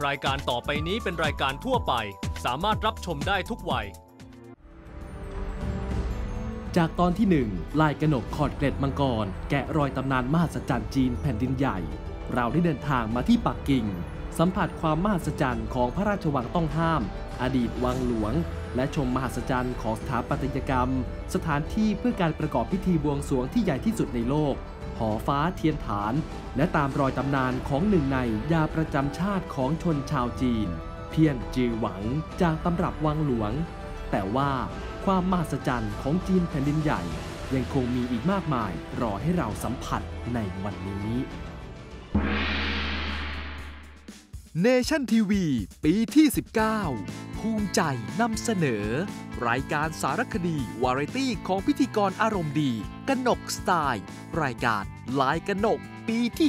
รายการต่อไปนี้เป็นรายการทั่วไปสามารถรับชมได้ทุกวัยจากตอนที่1ลายกนกขอดเกล็ดมังกรแกะรอยตำนานมหัศจรรย์จีนแผ่นดินใหญ่เราได้เดินทางมาที่ปักกิ่งสัมผัสความมหัศจรรย์ของพระราชวังต้องห้ามอดีตวังหลวงและชมมหัศจรรย์ของสถาปัตยกรรมสถานที่เพื่อการประกอบพิธีบวงสรวงที่ใหญ่ที่สุดในโลกหอฟ้าเทียนฐานและตามรอยตำนานของหนึ่งในยาประจำชาติของชนชาวจีนเพี้ยนจือหวังจากตำรับวังหลวงแต่ว่าความมหัศจรรย์ของจีนแผ่นดินใหญ่ยังคงมีอีกมากมายรอให้เราสัมผัสในวันนี้เนชั่นทีวีปีที่ 19 ภูมิใจนำเสนอรายการสารคดีวาไรตี้ของพิธีกรอารมณ์ดีกนกสไตล์รายการลายกนกปีที่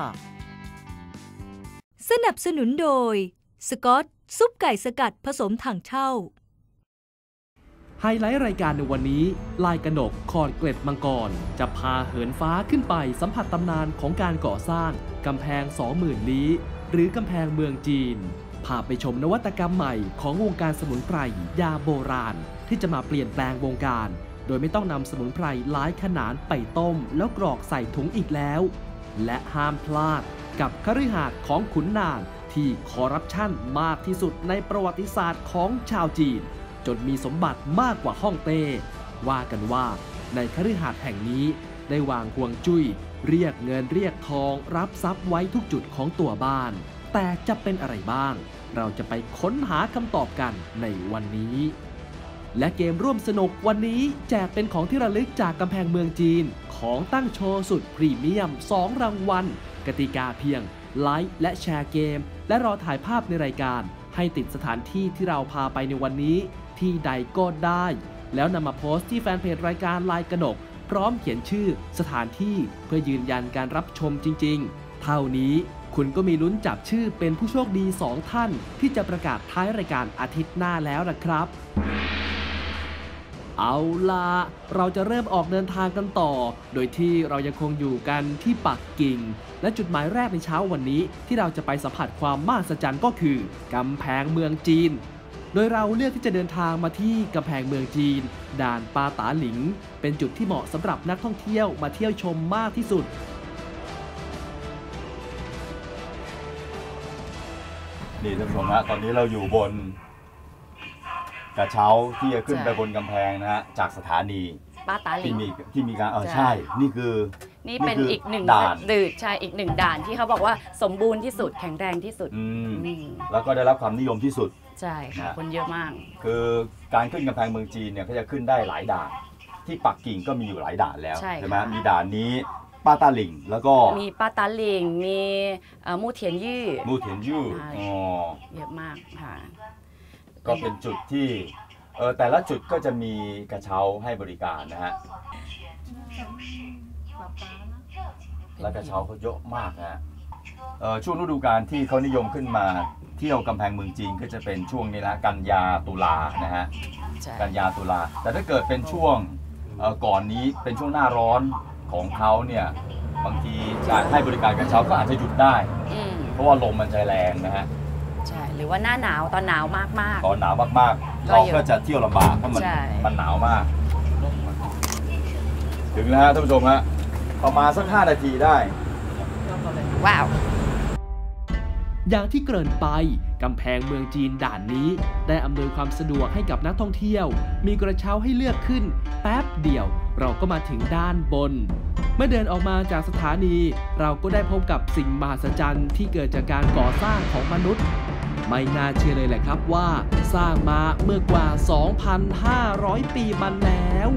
5 สนับสนุนโดยสกอตซุปไก่สกัดผสมถังเช่าไฮไลท์รายการในวันนี้ลายกนกขอดเกล็ดมังกรจะพาเหินฟ้าขึ้นไปสัมผัสตำนานของการก่อสร้างกำแพง 20,000 ลี้หรือกำแพงเมืองจีนพาไปชมนวัตกรรมใหม่ของวงการสมุนไพรยาโบราณที่จะมาเปลี่ยนแปลงวงการโดยไม่ต้องนำสมุนไพรหลายขนาดไปต้มแล้วกรอกใส่ถุงอีกแล้วและห้ามพลาดกับคฤหาสน์ของขุนนางที่คอร์รัปชันมากที่สุดในประวัติศาสตร์ของชาวจีนจนมีสมบัติมากกว่าฮ่องเต้ว่ากันว่าในคฤหาสน์แห่งนี้ได้วางฮวงจุ้ยเรียกเงินเรียกทองรับทรัพย์ไว้ทุกจุดของตัวบ้านแต่จะเป็นอะไรบ้างเราจะไปค้นหาคำตอบกันในวันนี้และเกมร่วมสนุกวันนี้แจกเป็นของที่ระลึกจากกำแพงเมืองจีนของตั้งโชว์สุดพรีเมียม2รางวัลกติกาเพียงไลค์และแชร์เกมและรอถ่ายภาพในรายการให้ติดสถานที่ที่เราพาไปในวันนี้ที่ใดก็ได้แล้วนำมาโพสต์ที่แฟนเพจรายการลายกนกพร้อมเขียนชื่อสถานที่เพื่อยืนยันการรับชมจริงๆเท่านี้คุณก็มีลุ้นจับชื่อเป็นผู้โชคดี2ท่านที่จะประกาศท้ายรายการอาทิตย์หน้าแล้วล่ะครับเอาล่ะเราจะเริ่มออกเดินทางกันต่อโดยที่เรายังคงอยู่กันที่ปักกิ่งและจุดหมายแรกในเช้าวันนี้ที่เราจะไปสัมผัสความมหัศจรรย์ก็คือกำแพงเมืองจีนโดยเราเลือกที่จะเดินทางมาที่กำแพงเมืองจีนด่านปาตาหลิงเป็นจุดที่เหมาะสำหรับนักท่องเที่ยวมาเที่ยวชมมากที่สุดนี่ท่านผู้ชมฮะตอนนี้เราอยู่บนกระเช้าที่จะขึ้นไปบนกำแพงนะฮะจากสถานีปาตาหลิงที่มีการใช่นี่เป็นอีกหนึ่งด่านใช่อีกหนึ่งด่านที่เขาบอกว่าสมบูรณ์ที่สุดแข็งแรงที่สุดแล้วก็ได้รับความนิยมที่สุดใช่ค่ะคนเยอะมากคือการขึ้นกำแพงเมืองจีนเนี่ยเขาจะขึ้นได้หลายด่านที่ปักกิ่งก็มีอยู่หลายด่านแล้วใช่ไหมมีด่านนี้ปาตาหลิงแล้วก็มีปาตาหลิงมีมู่เทียนยู่เยอะมากค่ะก็เป็นจุดที่แต่ละจุดก็จะมีกระเช้าให้บริการนะฮะและกระเช้าเขาเยอะมากนะฮะช่วงฤดูกาลที่เขานิยมขึ้นมาเที่ยวกำแพงเมืองจีนก็จะเป็นช่วงนี้นะกันยาตุลานะฮะกันยาตุลาแต่ถ้าเกิดเป็นช่วงก่อนนี้เป็นช่วงหน้าร้อนของเขาเนี่ยบางทีการให้บริการกระเช้าก็อาจจะหยุดได้เพราะว่าลมมันจะแรงนะฮะใช่หรือว่าหน้าหนาวตอนหนาวมากๆตอนหนาวมากๆเราก็จะเที่ยวลำบากเพราะมันหนาวมากถึงแล้วฮะท่านผู้ชมฮะประมาณสัก5 นาทีได้ว้าวอย่างที่เกริ่นไปกำแพงเมืองจีนด่านนี้ได้อำนวยความสะดวกให้กับนักท่องเที่ยวมีกระเช้าให้เลือกขึ้นแป๊บเดียวเราก็มาถึงด้านบนเมื่อเดินออกมาจากสถานีเราก็ได้พบกับสิ่งมหัศจรรย์ที่เกิดจากการก่อสร้างของมนุษย์ไม่น่าเชื่อเลยแหละครับว่าสร้างมาเมื่อกว่า 2,500 ปีมาแล้ว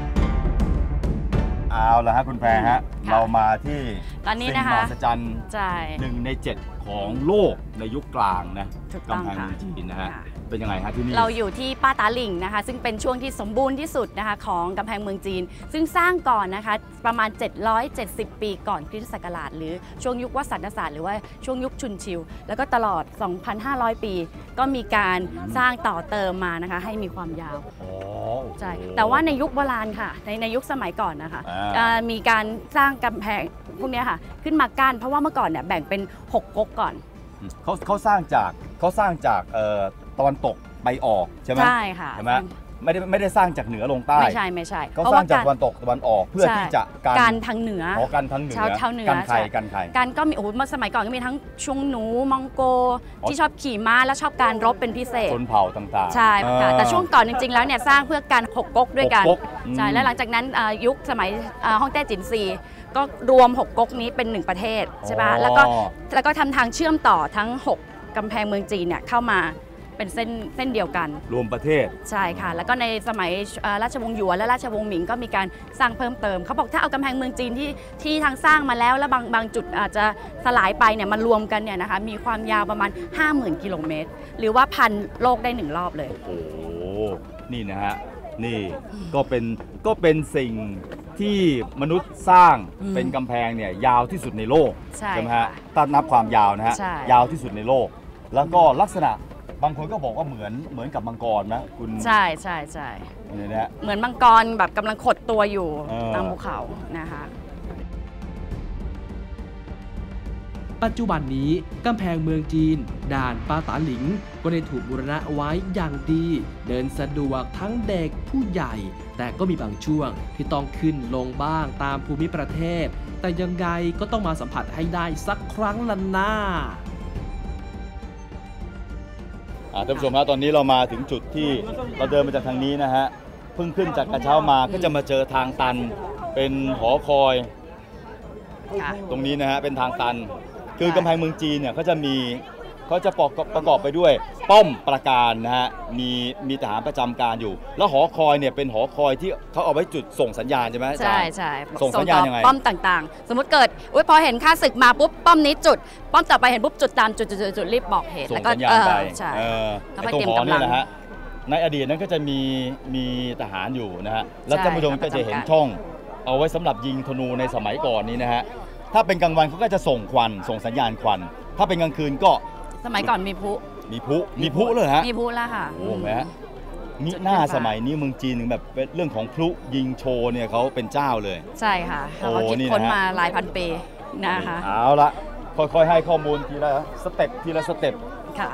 เอาละฮะคุณแพรฮะเรามาที่ตอนนี้นะคะสิ่งมหัศจรรย์1 ใน 7ของโลกในยุคกลางนะกำแพงเมืองจีนนะฮะเป็นยังไงฮะที่นี่เราอยู่ที่ปาตาหลิงนะคะซึ่งเป็นช่วงที่สมบูรณ์ที่สุดนะคะของกำแพงเมืองจีนซึ่งสร้างก่อนนะคะประมาณ770 ปีก่อนคริสตศักราชหรือช่วงยุควสันตศาสตร์หรือว่าช่วงยุคชุนชิวแล้วก็ตลอด 2,500 ปีก็มีการสร้างต่อเติมมานะคะให้มีความยาวใช่แต่ว่าในยุคโบราณค่ะในยุคสมัยก่อนนะคะมีการสร้างกำแพงพวกนี้ค่ะขึ้นมากั้นเพราะว่าเมื่อก่อนเนี่ยแบ่งเป็น6 ก๊กก่อนเขาสร้างจากตอนตกไปออกใช่ไหมใช่ค่ะใช่ไหมไม่ได้สร้างจากเหนือลงใต้ไม่ใช่เขาสร้างจากตะวันตกตะวันออกเพื่อที่จะการทางเหนือกันทางเหนือชาวเหนือกันใครการก็มีโอ้โหสมัยก่อนก็มีทั้งชุงหนูมองโกที่ชอบขี่ม้าและชอบการรบเป็นพิเศษชนเผ่าต่างๆใช่ค่ะแต่ช่วงก่อนจริงๆแล้วเนี่ยสร้างเพื่อการหกก๊กด้วยกันหกก๊กใช่และหลังจากนั้นยุคสมัยฮ่องเต้จินซีก็รวม6ก๊กนี้เป็น1ประเทศใช่ปะแล้วก็ทำทางเชื่อมต่อทั้ง6กำแพงเมืองจีนเนี่ยเข้ามาเป็นเส้นเดียวกันรวมประเทศใช่ค่ะแล้วก็ในสมัยราชวงศ์หยวนและราชวงศ์หมิงก็มีการสร้างเพิ่มเติมเขาบอกถ้าเอากำแพงเมืองจีนที่ทางสร้างมาแล้วบางจุดอาจจะสลายไปเนี่ยมันรวมกันเนี่ยนะคะมีความยาวประมาณ 50,000 กิโลเมตรหรือว่าพันโลกได้1รอบเลยโอ้นี่นะฮะนี่ก็เป็นสิ่งที่มนุษย์สร้างเป็นกำแพงเนี่ยยาวที่สุดในโลกใช่ไหมฮะถ้านับความยาวนะฮะยาวที่สุดในโลกแล้วก็ลักษณะบางคนก็บอกว่าเหมือนกับมังกรนะคุณใช่นี่นะเหมือนมังกรแบบกำลังขดตัวอยู่ตามภูเขานะคะปัจจุบันนี้กำแพงเมืองจีนด่านปาตาหลิงก็ได้ถูกบูรณะไว้อย่างดีเดินสะดวกทั้งเด็กผู้ใหญ่แต่ก็มีบางช่วงที่ต้องขึ้นลงบ้างตามภูมิประเทศแต่ยังไงก็ต้องมาสัมผัสให้ได้สักครั้งละหน้าท่านผู้ชมฮะตอนนี้เรามาถึงจุดที่เราเดินมาจากทางนี้นะฮะเพิ่งขึ้นจากกระเช้ามาก็จะมาเจอทางตันเป็นหอคอยตรงนี้นะฮะเป็นทางตันคือกำแพงเมืองจีนเนี่ยเขาจะประกอบไปด้วยป้อมปราการนะฮะมีทหารประจำการอยู่แล้วหอคอยเนี่ยเป็นหอคอยที่เขาเอาไว้จุดส่งสัญญาณใช่ไหมใช่ส่งสัญญาณยังไงป้อมต่างๆสมมติเกิดพอเห็นข้าศึกมาปุ๊บป้อมนี้จุดป้อมต่อไปเห็นปุ๊บจุดตามจุดรีบบอกเหตุแล้วก็ใช่ตรงหอนี่นะฮะในอดีตนั้นก็จะมีทหารอยู่นะฮะแล้วท่านผู้ชมก็จะเห็นช่องเอาไว้สำหรับยิงธนูในสมัยก่อนนี้นะฮะถ้าเป็นกลางวันเขาก็จะส่งควันส่งสัญญาณควันถ้าเป็นกลางคืนก็สมัยก่อนมีพลุเลยฮะมีพลุแล้วค่ะโอ้โหมิหน้าสมัยนี้เมืองจีนถึงแบบเรื่องของพลุยิงโชว์เนี่ยเขาเป็นเจ้าเลยใช่ค่ะเขาคิดค้นมาหลายพันปีนะคะเอาละค่อยๆให้ข้อมูลทีละสเต็ปค่ะ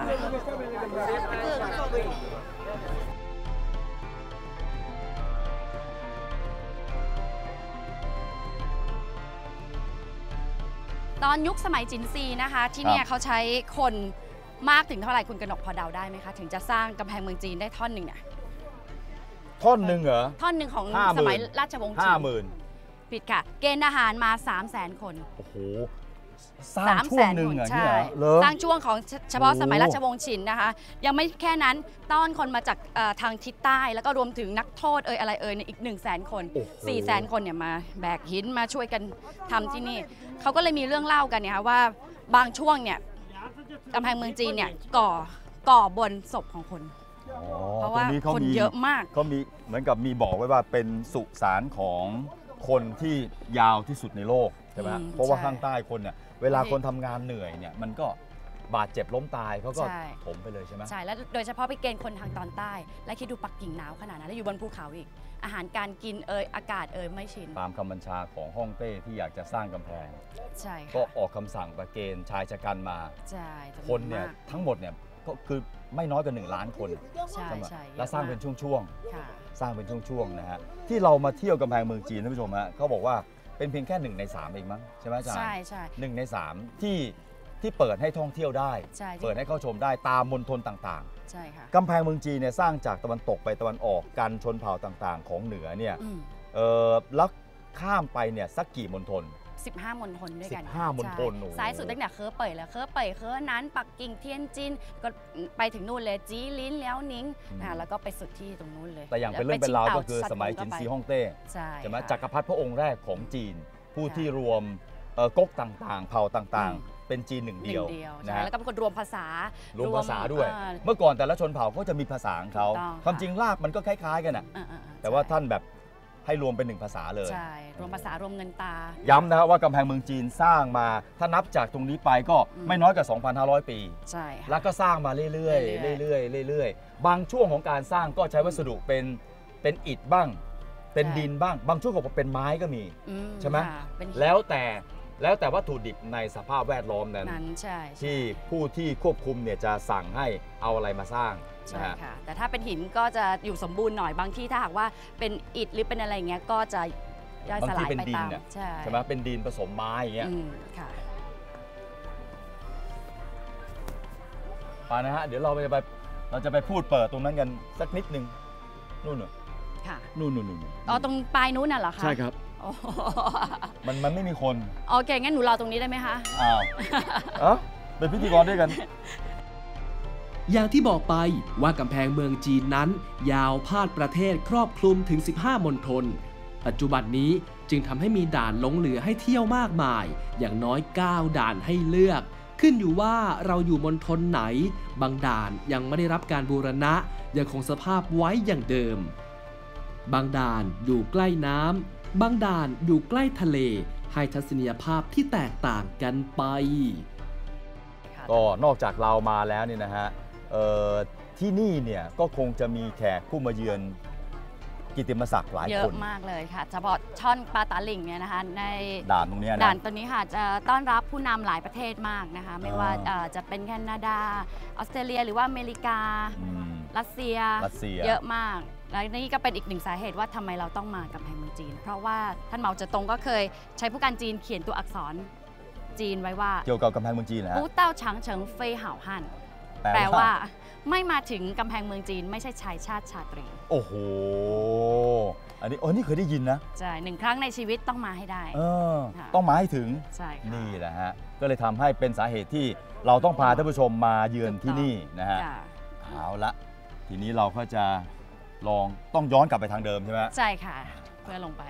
ตอนยุคสมัยจินซีนะคะที่เนี่ยเขาใช้คนมากถึงเท่าไหร่คุณกนกพอเดาได้ไหมคะถึงจะสร้างกำแพงเมืองจีนได้ท่อนหนึ่งเนี่ยท่อนหนึ่งเหรอท่อนหนึ่งของสมัยราชวงศ์จีน50,000ผิดค่ะเกณฑ์ทหารมา 300,000 คนโอ้โหสร้างช่วงหนึ่งใช่สร้างช่วงของเฉพาะสมัยราชวงศ์ชินนะคะยังไม่แค่นั้นต้อนคนมาจากทางทิศใต้แล้วก็รวมถึงนักโทษอะไรอีก 100,000 คน 400,000 คนเนี่ยมาแบกหินมาช่วยกันทำที่นี่เขาก็เลยมีเรื่องเล่ากันเนี่ยว่าบางช่วงเนี่ยกำแพงเมืองจีนเนี่ยก่อบนศพของคนเพราะว่าคนเยอะมากเขามีเหมือนกับมีบอกไว้ว่าเป็นสุสานของคนที่ยาวที่สุดในโลกใช่ไหมเพราะว่าข้างใต้คนเนี่ยเวลาคนทำงานเหนื่อยเนี่ยมันก็บาดเจ็บล้มตายเขาก็ถมไปเลยใช่ไหมใช่แล้วโดยเฉพาะไปเกณฑ์คนทางตอนใต้และคิดดูปักกิ่งหนาวขนาดนั้นแล้วอยู่บนภูเขาอีกอาหารการกินอากาศไม่ชินตามคำบัญชาของฮ่องเต้ที่อยากจะสร้างกำแพงใช่ก็ออกคำสั่งประเกณฑ์ชายชะกันมาคนเนี่ยทั้งหมดเนี่ยก็คือไม่น้อยกว่า1 ล้านคนใช่และสร้างเป็นช่วงๆสร้างเป็นช่วงๆนะฮะที่เรามาเที่ยวกำแพงเมืองจีนท่านผู้ชมฮะเขาบอกว่าเป็นเพียงแค่1 ใน 3เองมั้งใช่ไหมอาจารย์ใช่ 1 ใน 3ที่เปิดให้ท่องเที่ยวได้เปิดให้เข้าชมได้ตามมณฑลต่างๆใช่ค่ะกำแพงเมืองจีนเนี่ยสร้างจากตะวันตกไปตะวันออกกันชนเผ่าต่างๆของเหนือเนี่ยแล้วข้ามไปเนี่ยสักกี่มณฑล 15 มณฑลด้วยกัน 15 มณฑลซ้ายสุดตั้งแต่เคอเป่ยแล้วเคอเป่ยเคอนั้นปักกิ่งเทียนจินก็ไปถึงนู่นเลยจีลิ้นแล้วนิ้งแล้วก็ไปสุดที่ตรงนู้นเลยแต่อย่างเป็นเรื่องเป็นราวก็คือสมัยจินซีฮ่องเต้ใช่ไหมจักรพรรดิพระองค์แรกของจีนผู้ที่รวมก๊กต่างๆเผ่าต่างๆเป็นจีนหนึ่งเดียวนะแล้วก็เป็นคนรวมภาษาด้วยเมื่อก่อนแต่ละชนเผ่าก็จะมีภาษาของเขาความจริงรากมันก็คล้ายๆกันนะแต่ว่าท่านแบบให้รวมเป็น1 ภาษาเลยใช่รวมภาษารวมเงินตาย้ำนะครับว่ากำแพงเมืองจีนสร้างมาถ้านับจากตรงนี้ไปก็ไม่น้อยกว่า 2,500 ปีใช่แล้วก็สร้างมาเรื่อยๆบางช่วงของการสร้างก็ใช้วัสดุเป็นอิฐบ้างเป็นดินบ้างบางช่วงก็เป็นไม้ก็มีใช่ไหมแล้วแต่แล้วแต่วัตถุดิบในสภาพแวดล้อมนั้นใช่ที่ผู้ที่ควบคุมเนี่ยจะสั่งให้เอาอะไรมาสร้างใช่ค่ะแต่ถ้าเป็นหินก็จะอยู่สมบูรณ์หน่อยบางที่ถ้าหากว่าเป็นอิฐหรือเป็นอะไรเงี้ยก็จะย่อยสลายไปตามใช่ไหมเป็นดินผสมไม้อย่างเงี้ยค่ะไปนะฮะเดี๋ยวเราจะไปพูดเปิดตรงนั้นกันสักนิดนึงนู่นเหรอค่ะนู่นอ๋อตรงปลายนู้นน่ะเหรอคะใช่ครับมันไม่มีคนโอเคงั้นหนูรอตรงนี้ได้ไหมคะอ้าวเป็นพิธีกรด้วยกันอย่างที่บอกไปว่ากำแพงเมืองจีนนั้นยาวพาดประเทศครอบคลุมถึง15มณฑลปัจจุบันนี้จึงทำให้มีด่านหลงเหลือให้เที่ยวมากมายอย่างน้อย9ด่านให้เลือกขึ้นอยู่ว่าเราอยู่มณฑลไหนบางด่านยังไม่ได้รับการบูรณะยังคงสภาพไว้อย่างเดิมบางด่านอยู่ใกล้น้ำบางด่านอยู่ใกล้ทะเลให้ทัศนียภาพที่แตกต่างกันไปก็นอกจากเรามาแล้วเนี่ยนะฮะที่นี่เนี่ยก็คงจะมีแขกผู้มาเยือนกิตติมศักดิ์หลายคนเยอะมากเลยค่ะเฉพาะช่อนปาตาลิงเนี่ยนะคะในด่านตรงนี้ด่านตัวนี้ค่ะจะต้อนรับผู้นำหลายประเทศมากนะคะไม่ว่าจะเป็นแคนาดาออสเตรเลียหรือว่าอเมริการัสเซียเยอะมากและนี่ก็เป็นอีกหนึ่งสาเหตุว่าทำไมเราต้องมากำแพงเมืองจีนเพราะว่าท่านเหมาเจ๋อตงก็เคยใช้ผู้การจีนเขียนตัวอักษรจีนไว้ว่าเกี่ยวกับกำแพงเมืองจีนนะปูเต้าฉางเฉิงเฟยเห่าฮั่นแปลว่าไม่มาถึงกำแพงเมืองจีนไม่ใช่ชายชาติชาตรีโอ้โหอันนี้เคยได้ยินนะใช่1 ครั้งในชีวิตต้องมาให้ได้ต้องมาให้ถึงใช่นี่แหละฮะก็เลยทำให้เป็นสาเหตุที่เราต้องพาท่านผู้ชมมาเยือนที่นี่นะฮะเอาละทีนี้เราก็จะต้องย้อนกลับไปทางเดิมใช่ไหมใช่ค่ะเพื่อลงไป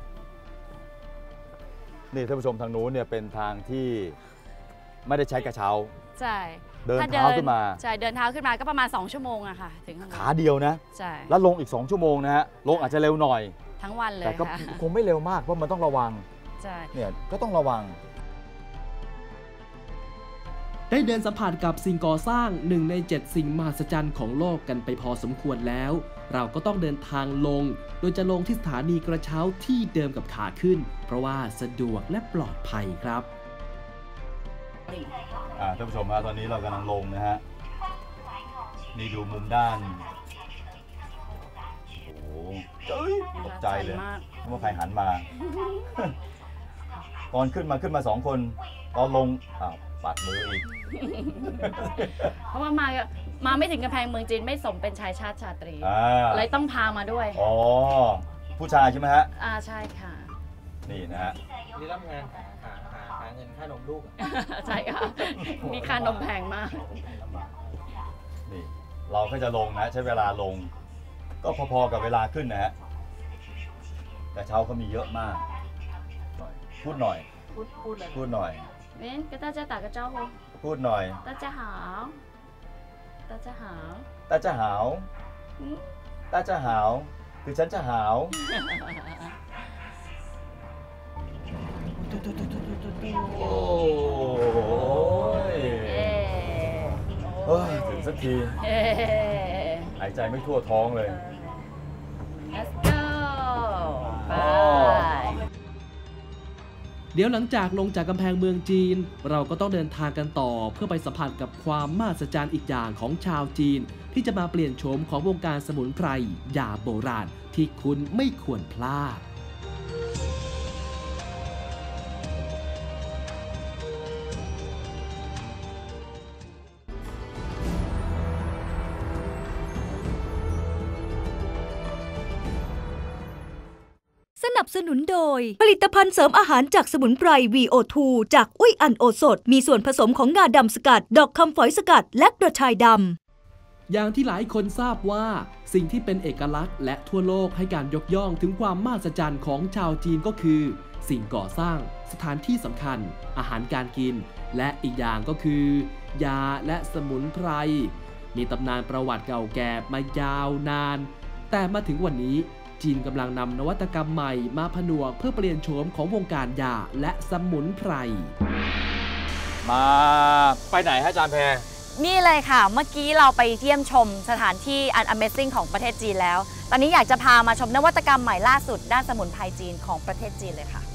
นี่ท่านผู้ชมทางนู้นเนี่ยเป็นทางที่ไม่ได้ใช้กระเช้าใช่เดินเท้าขึ้นมาใช่เดินเท้าขึ้นมาก็ประมาณ2 ชั่วโมงอะค่ะถึงขาเดียวนะใช่แล้วลงอีก2 ชั่วโมงนะฮะลงอาจจะเร็วหน่อยทั้งวันเลยแต่ก็คงไม่เร็วมากเพราะมันต้องระวังใช่เนี่ยก็ต้องระวังได้เดินสัมผัสกับสิ่งก่อสร้าง1 ใน 7สิ่งมหัศจรรย์ของโลกกันไปพอสมควรแล้วเราก็ต้องเดินทางลงโดยจะลงที่สถานีกระเช้าที่เดิมกับขาขึ้นเพราะว่าสะดวกและปลอดภัยครับท่านผู้ชมครับตอนนี้เรากำลังลงนะฮะนี่ดูมุมด้านโอ้โหตกใจเลยว่าใครหันมาตอนขึ้นมา2 คนตอนลงปัดมืออีกเพราะว่ามาไม่ถึงกำแพงเมืองจีนไม่สมเป็นชายชาติชาตรีเลยต้องพามาด้วยอ๋อผู้ชายใช่ไหมฮะใช่ค่ะนี่นะฮะนี่รับงานหาเงินค่านมลูกใช่ค่ะมีค่านมแพงมากนี่เราก็จะลงนะใช้เวลาลงก็พอๆกับเวลาขึ้นนะฮะแต่เช้าเขามีเยอะมากพูดหน่อยพูดหน่อย跟大家打个招呼พูดหน่อย大家好大家好大家好大家好คือฉันจะหาวโอ้ยถึงสักทีหายใจไม่ทั่วท้องเลย Let's go ไปเดี๋ยวหลังจากลงจากกำแพงเมืองจีนเราก็ต้องเดินทางกันต่อเพื่อไปสัมผัสกับความมหัศจรรย์อีกอย่างของชาวจีนที่จะมาเปลี่ยนโฉมของวงการสมุนไพรยาโบราณที่คุณไม่ควรพลาดสนับสนุนโดยผลิตภัณฑ์เสริมอาหารจากสมุนไพร VO2 จากอุ้ยอันโอสถมีส่วนผสมของงาดำสกัดดอกคำฝอยสกัดและกระชายดำอย่างที่หลายคนทราบว่าสิ่งที่เป็นเอกลักษณ์และทั่วโลกให้การยกย่องถึงความมหัศจรรย์ของชาวจีนก็คือสิ่งก่อสร้างสถานที่สำคัญอาหารการกินและอีกอย่างก็คือยาและสมุนไพรมีตำนานประวัติเก่าแก่มายาวนานแต่มาถึงวันนี้จีนกำลังนำนวัตกรรมใหม่มาผนวกเพื่อเปลี่ยนโฉมของวงการยาและสมุนไพรมาไปไหนฮะอาจารย์แพรนี่เลยค่ะเมื่อกี้เราไปเยี่ยมชมสถานที่อัน Amazing ของประเทศจีนแล้วตอนนี้อยากจะพามาชมนวัตกรรมใหม่ล่าสุดด้านสมุนไพรจีนของประเทศจีนเลยค่ะ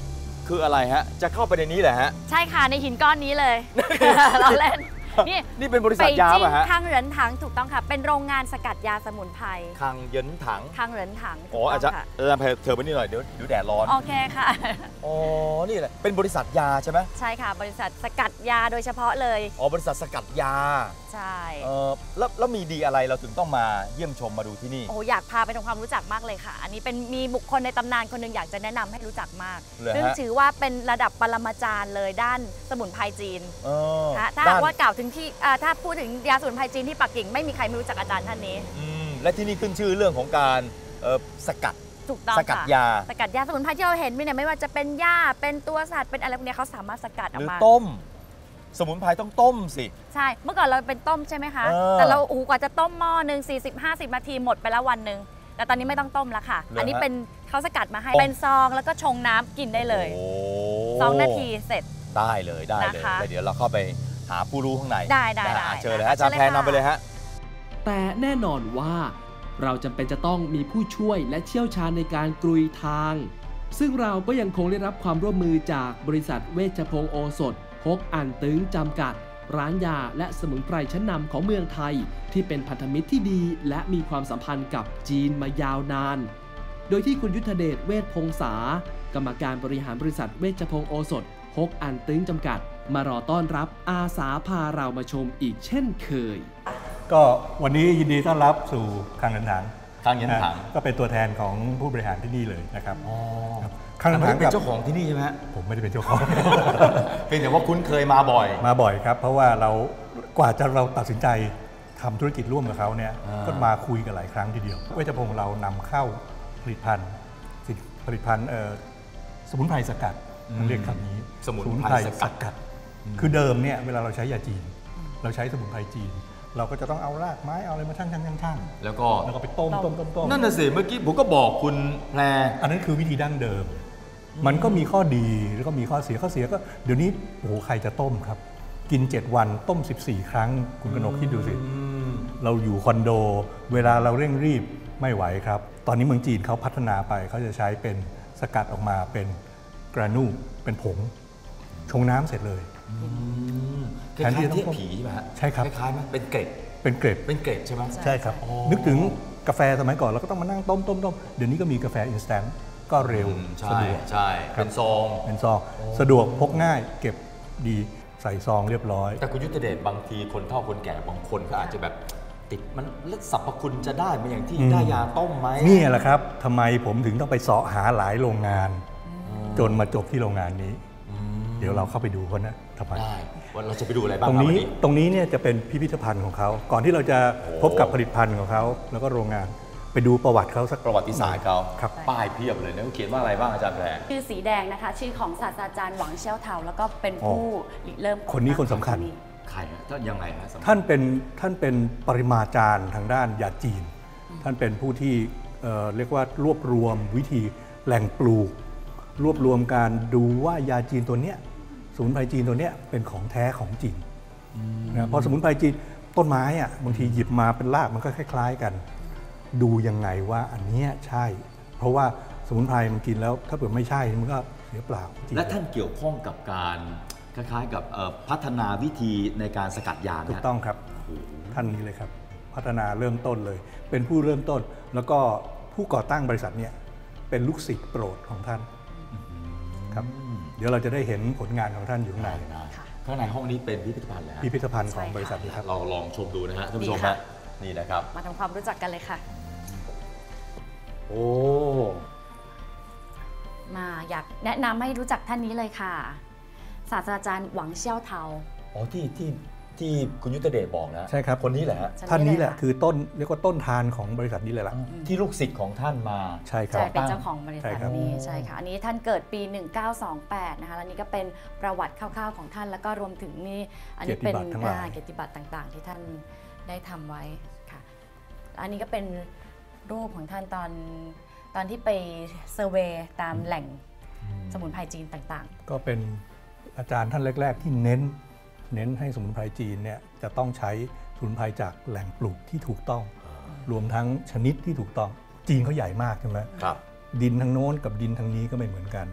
คืออะไรฮะจะเข้าไปในนี้แหละฮะใช่ค่ะในหินก้อนนี้เลย เราเล่นนี่เป็นบริษัทยาป่ะฮะคังเหรินถังถูกต้องค่ะเป็นโรงงานสกัดยาสมุนไพรคังเหรินถังคังเหรินถังอ๋ออาจจะเธอไปนี่หน่อยเดี๋ยวแดดร้อนโอเคค่ะอ๋อนี่แหละเป็นบริษัทยาใช่ไหมใช่ค่ะบริษัทสกัดยาโดยเฉพาะเลยอ๋อบริษัทสกัดยาใช่แล้วมีดีอะไรเราถึงต้องมาเยี่ยมชมมาดูที่นี่โอ้อยากพาไปทำความรู้จักมากเลยค่ะอันนี้เป็นมีบุคคลในตำนานคนหนึ่งอยากจะแนะนำให้รู้จักมากซึ่งถือว่าเป็นระดับปรมาจารย์เลยด้านสมุนไพรจีนถ้าว่ากล่าวถึงที่ถ้าพูดถึงยาสมุนไพรจีนที่ปักกิ่งไม่มีใครไม่รู้จักอาจารย์ท่านนี้และที่นี่ขึ้นชื่อเรื่องของการสกัดถูกต้องสกัดยาสกัดยาสมุนไพรที่เราเห็นเนี่ยไม่ว่าจะเป็นหญ้าเป็นตัวสัตว์เป็นอะไรพวกนี้เขาสามารถสกัดออกมาหรือต้มสมุนไพรต้องต้มสิใช่เมื่อก่อนเราเป็นต้มใช่ไหมคะแต่เรากว่าจะต้มหม้อหนึ่ง40-50 นาทีหมดไปแล้ววันหนึ่งแต่ตอนนี้ไม่ต้องต้มแล้วค่ะอันนี้เป็นเขาสกัดมาให้เป็นซองแล้วก็ชงน้ำกินได้เลย2 นาทีเสร็จได้เลยเดี๋ยวเราเข้าไปหาผู้รู้ข้างในได้เชิญเลยฮะอาจารย์แพรนำไปเลยฮะแต่แน่นอนว่าเราจำเป็นจะต้องมีผู้ช่วยและเชี่ยวชาญในการกรุยทางซึ่งเราก็ยังคงได้รับความร่วมมือจากบริษัทเวชพงศ์โอสถฮกอั่นตึงจำกัดร้านยาและสมุนไพรชั้นนำของเมืองไทยที่เป็นพันธมิตรที่ดีและมีความสัมพันธ์กับจีนมายาวนานโดยที่คุณยุทธเดชเวชพงษากรรมการบริหารบริษัทเวชพงศ์โอสถฮกอั่นตึงจำกัดมารอต้อนรับอาสาพาเรามาชมอีกเช่นเคยก็วันนี้ยินดีต้อนรับสู่คังเหรินถังก็เป็นตัวแทนของผู้บริหารที่นี่เลยนะครับคังเหรินถังเป็นเจ้าของที่นี่ใช่ไหมผมไม่ได้เป็นเจ้าของเป็นแต่ว่าคุ้นเคยมาบ่อยครับเพราะว่าเราตัดสินใจทำธุรกิจร่วมกับเขาเนี่ยก็มาคุยกันหลายครั้งทีเดียวเวชพงศ์เรานำเข้าผลิตภัณฑ์สมุนไพรสกัดเรียกคำนี้สมุนไพรสกัดคือเดิมเนี่ยเวลาเราใช้ยาจีนเราใช้สมุนไพรจีนเราก็จะต้องเอารากไม้เอาอะไรมาชั่งแล้วก็ไปต้มนั่นน่ะสิเมื่อกี้ผมก็บอกคุณแพรอันนั้นคือวิธีดั้งเดิมมันก็มีข้อดีแล้วก็มีข้อเสียก็เดี๋ยวนี้โอ้โหใครจะต้มครับกิน7 วันต้ม14 ครั้งคุณกนกคิดดูสิเราอยู่คอนโดเวลาเราเร่งรีบไม่ไหวครับตอนนี้เมืองจีนเขาพัฒนาไปเขาจะใช้เป็นสกัดออกมาเป็นกรานูเป็นผงชงน้ำเสร็จเลยคล้ายๆเทียบผีใช่ไหมใช่ครับคล้ายๆไหมเป็นเกร็ดใช่ไหมใช่ครับนึกถึงกาแฟสมัยก่อนเราก็ต้องมานั่งต้มเดี๋ยวนี้ก็มีกาแฟอินสแตนต์ก็เร็วสะดวกใช่เป็นซองสะดวกพกง่ายเก็บดีใส่ซองเรียบร้อยแต่คุณยุทธเดชบางทีคนเฒ่าคนแก่บางคนก็อาจจะแบบติดมันแล้วสรรพคุณจะได้ไหมอย่างที่ได้ยาต้มไหมนี่แหละครับทำไมผมถึงต้องไปเสาะหาหลายโรงงานจนมาจบที่โรงงานนี้เดี๋ยวเราเข้าไปดูคนนะทำไมได้วันเราจะไปดูอะไรบ้างตรงนี้เนี่ยจะเป็นพิพิธภัณฑ์ของเขาก่อนที่เราจะพบกับผลิตภัณฑ์ของเขาแล้วก็โรงงานไปดูประวัติเขาสักประวัติศาสตร์เขาป้ายเพียบเลยนะเขาเขียนว่าอะไรบ้างอาจารย์แพรชื่อสีแดงนะคะชื่อของศาสตราจารย์หวังเชี่ยวเถาแล้วก็เป็นผู้เริ่มคนนี้คนสำคัญใครท่านยังไงนะท่านเป็นปริมาจารย์ทางด้านยาจีนท่านเป็นผู้ที่เรียกว่ารวบรวมวิธีแหล่งปลูกรวบรวมการดูว่ายาจีนตัวเนี้ยสมุนไพรจีนตัวเนี้ยเป็นของแท้ของจริงนะพอสมุนไพรจีนต้นไม้อ่ะบางทีหยิบมาเป็นรากมันก็คล้ายๆกันดูยังไงว่าอันนี้ใช่เพราะว่าสมุนไพรมันกินแล้วถ้าเกิดไม่ใช่มันก็เสียเปล่าและท่านเกี่ยวข้องกับการคล้ายๆกับพัฒนาวิธีในการสกัดยาถูกต้องครับท่านนี้เลยครับพัฒนาเริ่มต้นเลยเป็นผู้เริ่มต้นแล้วก็ผู้ก่อตั้งบริษัทเนี่ยเป็นลูกศิษย์โปรดของท่านครับเดี๋ยวเราจะได้เห็นผลงานของท่านอยู่ข้างในข้างในห้องนี้เป็นพิพิธภัณฑ์แล้วพิพิธภัณฑ์ของบริษัทนี้ครับเราลองชมดูนะฮะท่านผู้ชมฮะนี่นะครับมาทำความรู้จักกันเลยค่ะโอ้มาอยากแนะนำให้รู้จักท่านนี้เลยค่ะศาสตราจารย์หวังเชี่ยวเถาอ๋อที่คุณยุทธเดชบอกนะใช่ครับคนนี้แหละท่านนี้แหละคือต้นเรียกว่าต้นทานของบริษัทนี้เลยล่ะที่ลูกศิษย์ของท่านมาใช่ครับเป็นเจ้าของบริษัทนี้ใช่ค่ะอันนี้ท่านเกิดปี1928นะคะแล้วนี่ก็เป็นประวัติคร่าวๆของท่านแล้วก็รวมถึงนี่อันนี้เป็นเกียรติบัตรต่างๆที่ท่านได้ทำไว้ค่ะอันนี้ก็เป็นรูปของท่านตอนที่ไปเซอร์เวย์ตามแหล่งสมุนไพรจีนต่างๆก็เป็นอาจารย์ท่านแรกๆที่เน้นให้สมุนไพรจีนเนี่ยจะต้องใช้สมุนไพรจากแหล่งปลูกที่ถูกต้องรวมทั้งชนิดที่ถูกต้องจีนเขาใหญ่มากใช่ไหมครับดินทางโน้นกับดินทางนี้ก็ไม่เหมือนกัน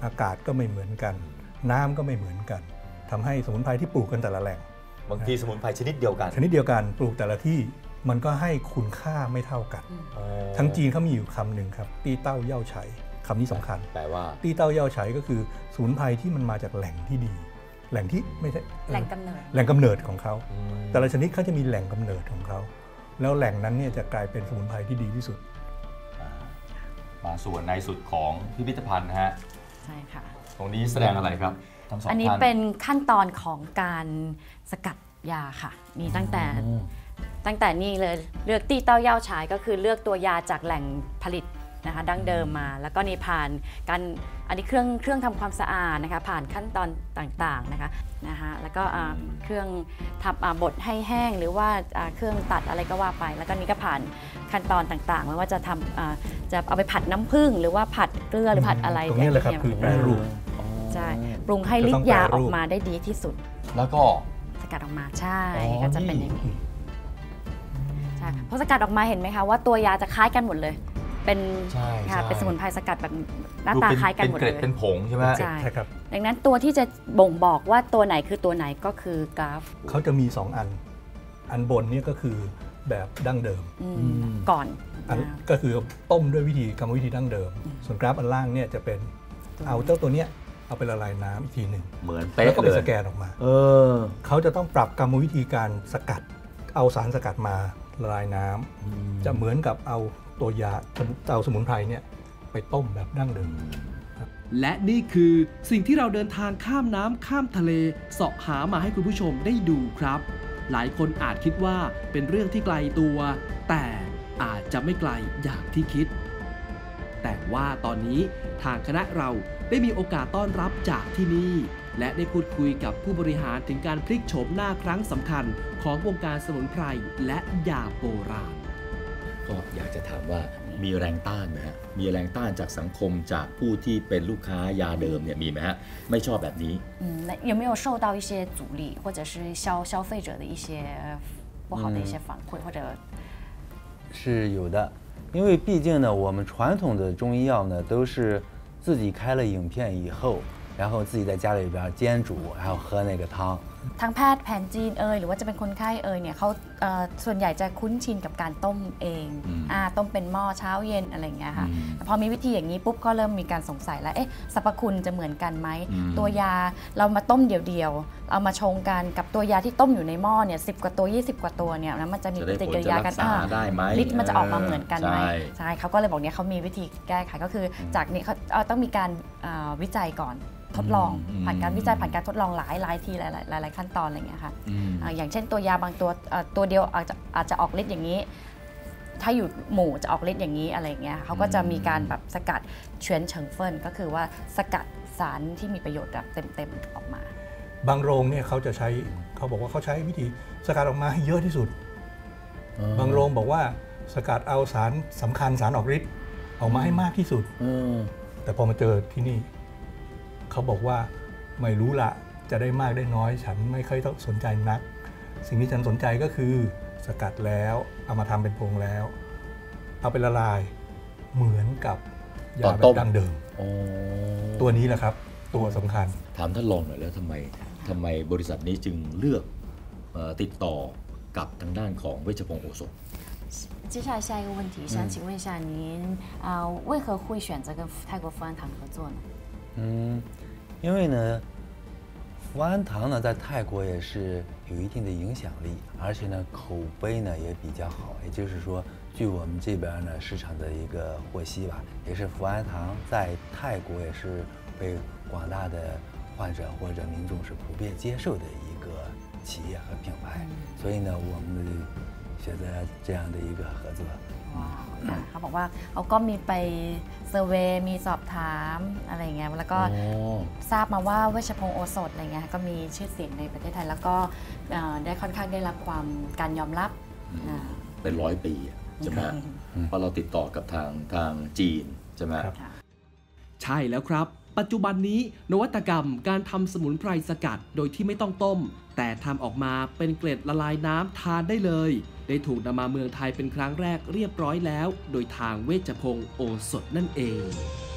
อากาศก็ไม่เหมือนกันน้ำก็ไม่เหมือนกันทำให้สมุนไพรที่ปลูกกันแต่ละแหล่งบางทีสมุนไพรชนิดเดียวกันปลูกแต่ละที่มันก็ให้คุณค่าไม่เท่ากันทั้งจีนเขามีอยู่คำหนึ่งครับตี้เต้าเย่าไฉคำนี้สำคัญแปลว่าตี้เต้าเย่าไฉก็คือสมุนไพรที่มันมาจากแหล่งที่ดีแหล่งที่ไม่ใช่แหล่งกำเนิดของเขาแต่ละชนิดเขาจะมีแหล่งกำเนิดของเขาแล้วแหล่งนั้นเนี่ยจะกลายเป็นสมุนไพรที่ดีที่สุดมาส่วนในสุดของพิพิธภัณฑ์นะฮะใช่ค่ะตรงนี้แสดงอะไรครับทั้งสองท่านอันนี้เป็นขั้นตอนของการสกัดยาค่ะมีตั้งแต่นี่เลยเลือกตี้เต้าเย่าฉายก็คือเลือกตัวยาจากแหล่งผลิตนะคะดั้งเดิมมาแล้วก็นี่ผ่านการอันนี้เครื่องทำความสะอาดนะคะผ่านขั้นตอนต่างๆนะคะแล้วก็เครื่องทำบดให้แห้งหรือว่าเครื่องตัดอะไรก็ว่าไปแล้วก็นี่ก็ผ่านขั้นตอนต่างๆไม่ว่าจะทำจะเอาไปผัดน้ำผึ้งหรือว่าผัดเกลือหรือผัดอะไรตรงนี้เลยครับคือแปรรูปใช่ปรุงให้ฤทธิ์ยาออกมาได้ดีที่สุดแล้วก็สกัดออกมาใช่ก็จะเป็นอย่างนี้ใช่เพราะสกัดออกมาเห็นไหมคะว่าตัวยาจะคล้ายกันหมดเลยเป็นเป็นสมุนไพรสกัดแบบหน้าตาคล้ายกันหมดเลยเป็นผงใช่ไหมใช่ครับดังนั้นตัวที่จะบ่งบอกว่าตัวไหนคือตัวไหนก็คือกราฟเขาจะมี2อันบนนี่ก็คือแบบดั้งเดิมก่อนก็คือต้มด้วยกรรมวิธีดั้งเดิมส่วนกราฟอันล่างเนี่ยจะเป็นเอาเจ้าตัวเนี้ยเอาไปละลายน้ำอีกทีหนึ่งเหมือนเป๊ะเลยแล้วก็ไปสแกนออกมาเขาจะต้องปรับกรรมวิธีการสกัดเอาสารสกัดมาละลายน้ำจะเหมือนกับเอาตัวยาเอาสมุนไพรเนี่ยไปต้มแบบดั้งเดิมและนี่คือสิ่งที่เราเดินทางข้ามน้ำข้ามทะเลเสาะหามาให้คุณผู้ชมได้ดูครับหลายคนอาจคิดว่าเป็นเรื่องที่ไกลตัวแต่อาจจะไม่ไกลอย่างที่คิดแต่ว่าตอนนี้ทางคณะเราได้มีโอกาสต้อนรับจากที่นี่และได้พูดคุยกับผู้บริหารถึงการพลิกโฉมหน้าครั้งสำคัญของวงการสมุนไพรและยาโบราณก็อยากจะถามว่ามีแรงต้านไหมฮะมีแรงต้านจากสังคมจากผู้ที่เป็นลูกค้ายาเดิมเนี่ยมีไหมฮะไม่ชอบแบบนี้有没有受到一些阻力或者是消费者的一些不好的一些反馈或者是有的因为毕竟呢我们传统的中医药呢都是自己开了影片以后然后自己在家里边煎煮然后喝那个汤ทั้งแพทย์แผนจีนหรือว่าจะเป็นคนไข้เนี่ยเขาส่วนใหญ่จะคุ้นชินกับการต้มเองต้มเป็นหม้อเช้าเย็นอะไรอย่างเงี้ยค่ะพอมีวิธีอย่างนี้ปุ๊บก็เริ่มมีการสงสัยแล้วสรรพคุณจะเหมือนกันไหมตัวยาเรามาต้มเดียวๆเอามาชงกันกับตัวยาที่ต้มอยู่ในหม้อเนี่ย10 กว่าตัว20 กว่าตัวเนี่ยแล้วมันจะมีปฏิกิริยากันฤทธิ์มันจะออกมาเหมือนกันไหมใช่เขาก็เลยบอกเนี่ยเขามีวิธีแก้ไขก็คือจากนี้เขาต้องมีการวิจัยก่อนทดลองผ่านการวิจัยผ่านการทดลองหลายทีหลายขั้นตอนอะไรอย่างเงี้ยค่ะอย่างเช่นตัวยาบางตัวเดียวอาจจะออกฤทธิ์อย่างนี้ถ้าอยู่หมู่จะออกฤทธิ์อย่างนี้อะไรอย่างเงี้ยเขาก็จะมีการแบบสกัดเฉวนเฉิงเฟินก็คือว่าสกัดสารที่มีประโยชน์แบบเต็มออกมาบางโรงเนี่ยเขาจะใช้เขาบอกว่าเขาใช้วิธีสกัดออกมาให้เยอะที่สุดบางโรงบอกว่าสกัดเอาสารสำคัญสารออกฤทธิ์ออกมาให้มากที่สุดแต่พอมาเจอที่นี่เขาบอกว่าไม่รู้ละจะได้มากได้น้อยฉันไม่ค่อยต้องสนใจนักสิ่งที่ฉันสนใจก็คือสกัดแล้วเอามาทำเป็นผงแล้วเอาไปละลายเหมือนกับยาแบบดั้งเดิมตัวนี้แหละครับตัวสำคัญถามท่านรองหน่อยแล้วทำไมบริษัทนี้จึงเลือกติดต่อกับทางด้านของเวชพงศ์โอสถ接下来下一个问题，想请问一下您为何会选择跟泰国福安堂合作呢？ 因为呢，福安堂呢在泰国也是有一定的影响力，而且呢口碑呢也比较好。也就是说，据我们这边呢市场的一个获悉吧，也是福安堂在泰国也是被广大的患者或者民众是普遍接受的一个企业和品牌。所以呢，我们选择这样的一个合作。 เขาบอกว่าเขาก็มีไปเซอร์เวย์มีสอบถามอะไรเงี้ยแล้วก็ทราบมาว่าเวชพงศ์โอสถอะไรเงี้ยก็มีชื่อเสียงในประเทศไทยแล้วก็ได้ค่อนข้างได้รับการยอมรับเป็น100 ปีใช่ไหมเพราะเราติดต่อกับทางจีนใช่ไหมใช่แล้วครับปัจจุบันนี้นวัตกรรมการทำสมุนไพรสกัดโดยที่ไม่ต้องต้มแต่ทำออกมาเป็นเกล็ดละลายน้ำทานได้เลยได้ถูกนำมาเมืองไทยเป็นครั้งแรกเรียบร้อยแล้วโดยทางเวชพงศ์โอสถนั่นเอง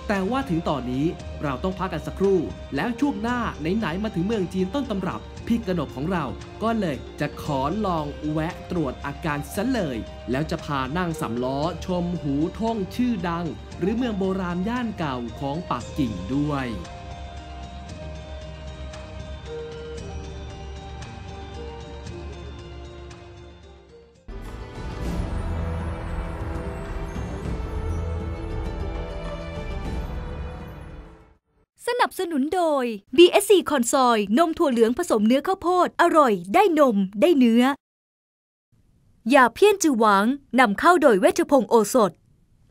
แต่ว่าถึงตอนนี้เราต้องพักกันสักครู่แล้วช่วงหน้าไหนๆมาถึงเมืองจีนต้นตำรับพี่กนกของเราก็เลยจะขอลองแวะตรวจอาการซะเลยแล้วจะพานั่งสำล้อชมหูท่งชื่อดังหรือเมืองโบราณย่านเก่าของปักกิ่งด้วยสนับสนุนโดย BSC คอนซอยนมถั่วเหลืองผสมเนื้อข้าวโพดอร่อยได้นมได้เนื้อยาเพี้ยนจือหวางนำเข้าโดยเวชพงศ์โอสถ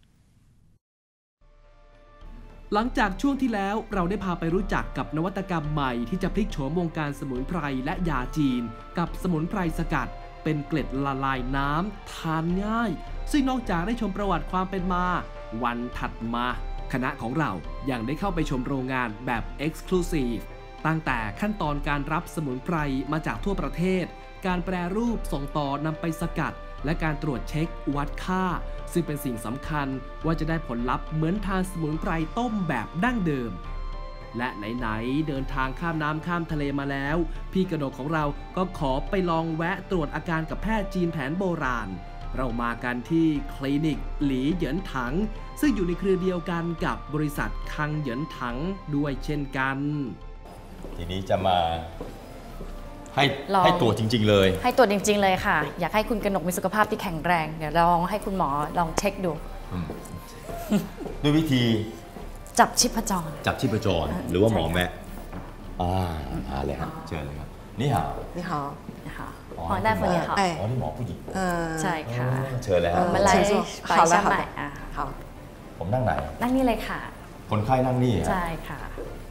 หลังจากช่วงที่แล้วเราได้พาไปรู้จักกับนวัตกรรมใหม่ที่จะพลิกโฉมวงการสมุนไพรและยาจีนกับสมุนไพรสกัดเป็นเกล็ดละลายน้ำทานง่ายซึ่งนอกจากได้ชมประวัติความเป็นมาวันถัดมาคณะของเรายังได้เข้าไปชมโรงงานแบบ Exclusive ตั้งแต่ขั้นตอนการรับสมุนไพรมาจากทั่วประเทศการแปรรูปส่งต่อนำไปสกัดและการตรวจเช็ควัดค่าซึ่งเป็นสิ่งสำคัญว่าจะได้ผลลัพธ์เหมือนทานสมุนไพรต้มแบบดั้งเดิมและไหนๆเดินทางข้ามน้ำข้ามทะเลมาแล้วพี่กนกของเราก็ขอไปลองแวะตรวจอาการกับแพทย์จีนแผนโบราณเรามากันที่คลินิกหลีเหยินถังซึ่งอยู่ในเครือเดียวกันกับบริษัทคังเหยินถังด้วยเช่นกันทีนี้จะมาให้ตรวจจริงๆเลยให้ตรวจจริงๆเลยค่ะอยากให้คุณกนกมีสุขภาพที่แข็งแรงเดี๋ยวลองให้คุณหมอลองเช็คดูด้วยวิธีจับชีพจรหรือว่าหมอแม่เลยครับเชิญเลยครับนี่ฮะหมอได้คนนี้ค่ะอ๋อนี่หมอผู้หญิงใช่ค่ะเชิญเลยครับมาเลยไปใช่ไหมผมนั่งไหนนั่งนี่เลยค่ะคนไข้นั่งนี่ใช่ค่ะ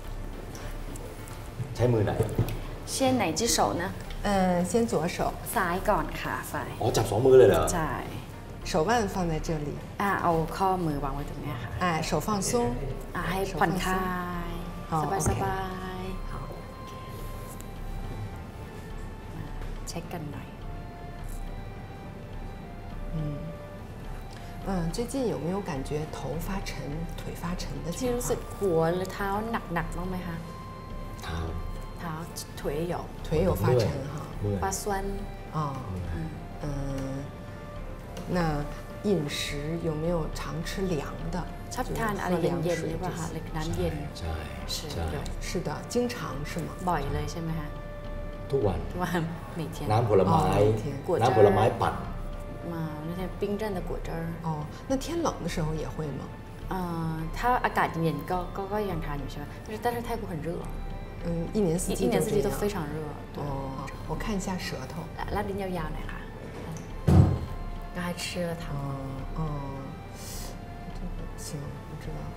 ใช้มือไหน先哪只手呢先左手ซ้ายก่อนค่ะซ้ายอ๋อจับ2มือเลยเหรอใช่手腕放在这里เอาข้อมือวางไว้ตรงนี้ค่ะ手放松ให้ผ่อนคลายสบายเช็คกันหน่อย最近有没有感觉头发沉、腿发沉的情况？ ที่รู้สึกหัวหรือเท้าหนักบ้างไหมคะเท้า腿有发沉哈发酸那饮食有没有常吃凉的ชอบทานอะไรเย็นๆหรือเปล่าคะน้ำเย็นใช่是的经常是吗บ่อยเลยใช่ไหมคะทุกวันน้ำผลไม้ปั่น那些冰镇的果汁那天冷的时候也会吗ถ้าอากาศเย็นก็ยังทานอยู่ใช่ไหม但是泰国很热一年四季都非常热我看一下舌头ลาดลิ้นยาวๆหน่อยค่ะก็ให้吃了它行我知道